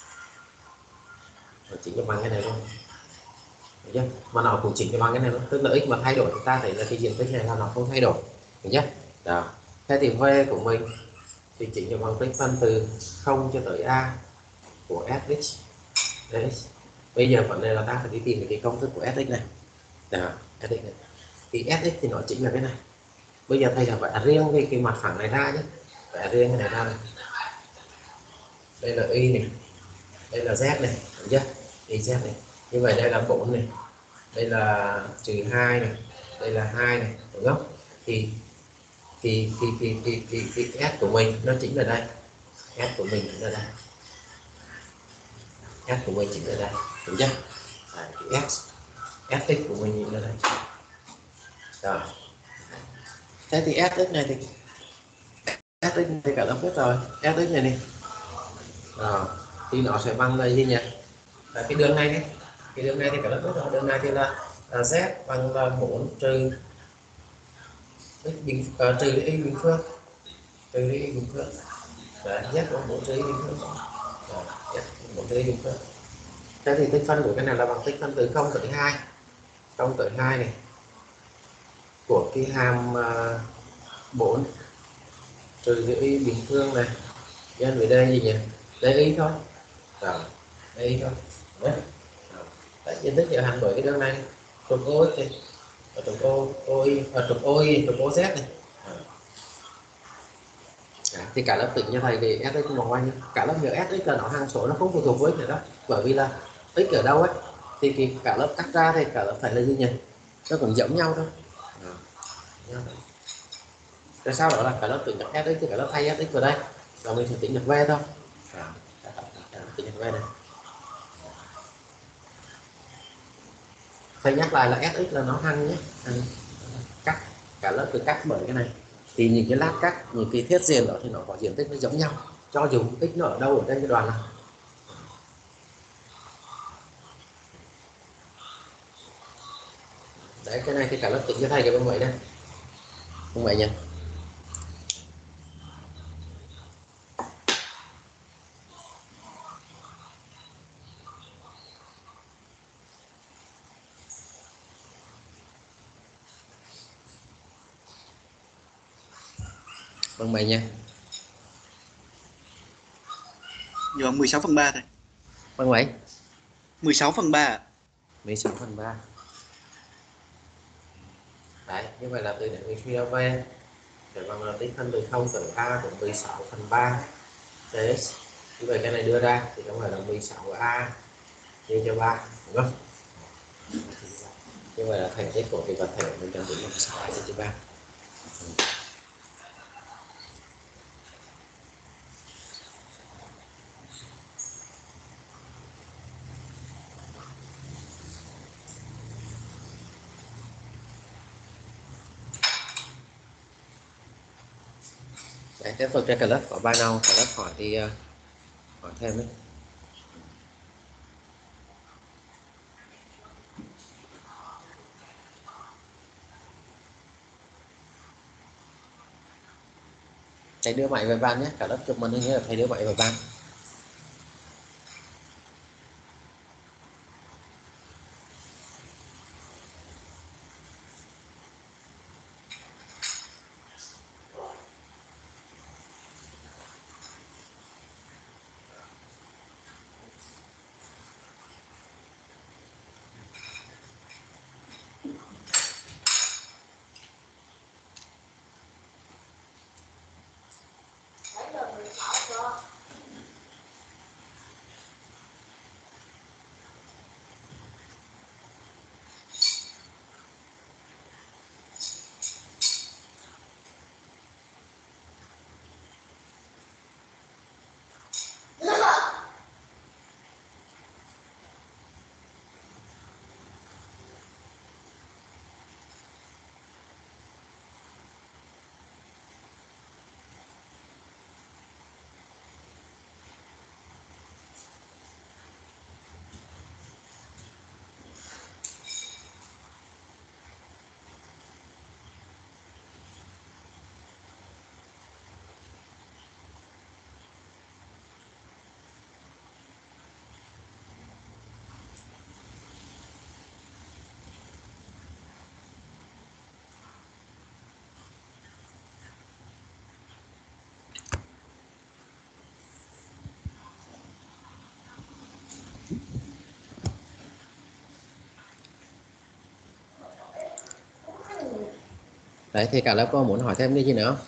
nó chính là bằng cái này luôn, được chưa? Mà nó cũng chính là bằng cái này luôn, tức là x mà thay đổi chúng ta thấy là cái diện tích này là nó không thay đổi, được chưa? Đó. Thế thì v của mình thì chính là bằng tích phân từ không cho tới A của Sx. Đấy. Bây giờ vấn đề là ta phải đi tìm cái công thức của Sx này. Đó, Sx này. Thì Sx thì nó chính là cái này. Bây giờ thầy là vẽ riêng cái, cái mặt phẳng này ra nhé. Vẽ riêng cái này ra này. Đây là Y này. Đây là Z này, đúng chưa? Y Z này. Như vậy đây là bốn này. Đây là trừ hai này. Đây là hai này, đúng không? Thì thì thì thì thì, thì, thì, thì S của mình nó chính là đây. S của mình chính là đây. S của mình chính là đây, đúng chưa? À, cái S Sx của mình chính là đây. Rồi. Thế thì Sx này thì Sx này thì cả lớp biết rồi. Sx này này. Rồi. Thì nó sẽ bằng là gì nhỉ? Là cái đường này đi. Cái đường này thì cả lớp biết rồi. Đường này thì là, là Z bằng là bốn trừ x bình uh, trừ y bình phương, trừ y bình phương. Đấy, Z bằng bốn trừ y bình phương. Rồi, Z bốn trừ y bình phương. Thế thì tích phân của cái này là bằng tích phân từ không tới hai, không tới hai này của cái hàm uh, bốn trừ cái y bình phương này nhân với đây gì nhỉ? Đây y thôi. Rồi, đây y thôi. Đấy. Đấy, diện tích giới hạn bởi cái đường này trục O thì và trục O OY và trục OY trục O Z này. À, thì cả lớp tính như thầy thì Sx bằng bao nhiêu? Cả lớp nhớ Sx là nó hằng số, nó không phụ thuộc với x nữa đó, bởi vì là x ở đâu ấy thì cái cả lớp cắt ra thì cả lớp phải là gì nhỉ? Nó cũng giống nhau thôi. À, rồi sau đó là cả lớp tính được Sx thì cả lớp thay Sx vào đây và mình sẽ tính được V thôi. À, tính được V này. Thầy nhắc lại là Sx là nó hằng nhé, hằng, cả lớp cứ cắt bởi cái này, thì những cái lát cắt, những cái thiết diện đó thì nó có diện tích nó giống nhau, cho dù tích nó ở đâu ở trên cái đoàn nào. Đấy, cái này thì cả lớp tính cho thầy cái bằng mấy đây, bằng mấy nhỉ? Bằng mấy nha? Giờ mười sáu phần ba thôi. Bằng mấy? mười sáu phần ba. mười sáu phần ba. Đấy, như vậy là từ điểm mình suy ra về để bằng là tích phân từ không tới a của mười sáu phần ba. Đấy, như vậy cái này đưa ra thì nó phải là mười sáu a chia cho ba, đúng không? Như vậy là thành tích của cái vật thể mình cần tính là mười sáu a chia cho ba. Đấy, tiếp tục trên cả lớp có bài nào cả lớp hỏi thì uh, hỏi thêm đấy. Thầy đưa mày về ban nhé, cả lớp chụp mình như là thầy đưa mày về ban. Đấy, thì cả lớp có muốn hỏi thêm cái gì nữa không?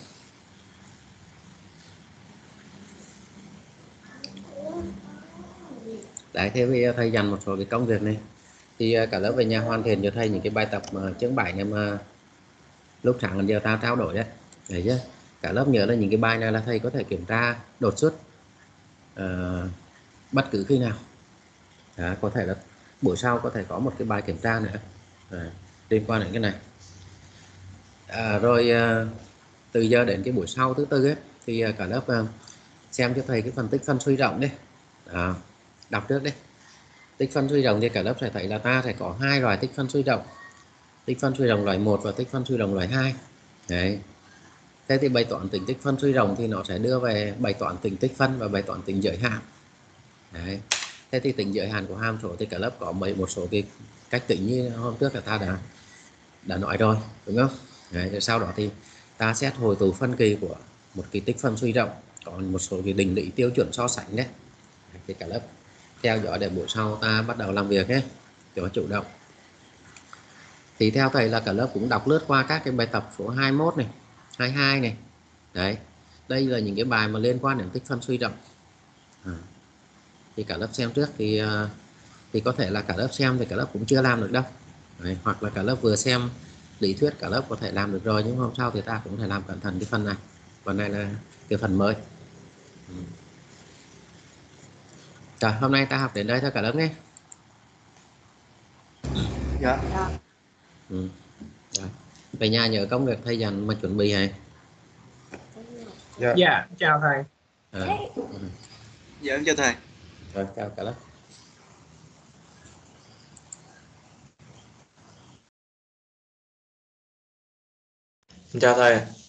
Đấy, thế bây giờ thầy dành một số cái công việc này thì cả lớp về nhà hoàn thiện cho thầy những cái bài tập mà chương bảy này mà lúc sáng giờ ta trao đổi đấy. Đấy chứ, cả lớp nhớ là những cái bài này là thầy có thể kiểm tra đột xuất uh, bất cứ khi nào. Đó, có thể là buổi sau có thể có một cái bài kiểm tra nữa à, liên quan đến cái này. À, rồi à, từ giờ đến cái buổi sau thứ tư ấy, thì cả lớp à, xem cho thầy cái phần tích phân suy rộng đi. À, đọc trước đi. Tích phân suy rộng thì cả lớp sẽ thấy là ta sẽ có hai loại tích phân suy rộng, tích phân suy rộng loại một và tích phân suy rộng loại hai. Đấy. Thế thì bài toán tính tích phân suy rộng thì nó sẽ đưa về bài toán tính tích phân và bài toán tính giới hạn. Đấy. Thế thì tính giới hạn của hàm số thì cả lớp có mấy một số cái cách tính như hôm trước là ta đã đã nói rồi, đúng không? Đấy, rồi sau đó thì ta xét hồi tụ phân kỳ của một cái tích phân suy rộng, còn một số cái định lý tiêu chuẩn so sánh đấy. Thì cả lớp theo dõi để buổi sau ta bắt đầu làm việc nhé, cho chủ động. Thì theo thầy là cả lớp cũng đọc lướt qua các cái bài tập số hai mươi mốt này, hai mươi hai này. Đấy, đây là những cái bài mà liên quan đến tích phân suy rộng. À, thì cả lớp xem trước thì thì có thể là cả lớp xem thì cả lớp cũng chưa làm được đâu. Đấy, hoặc là cả lớp vừa xem lý thuyết cả lớp có thể làm được rồi, nhưng hôm sau thì ta cũng phải làm cẩn thận cái phần này. Phần này là cái phần mới. Ừ. Rồi, hôm nay ta học đến đây thôi cả lớp nhé. Dạ. Dạ. Ừ. Rồi. Về nhà nhớ công việc thầy dành mà chuẩn bị hả? Dạ. Dạ, chào thầy. À, ừ. Dạ em chào thầy. Rồi chào cả lớp. Chào thầy.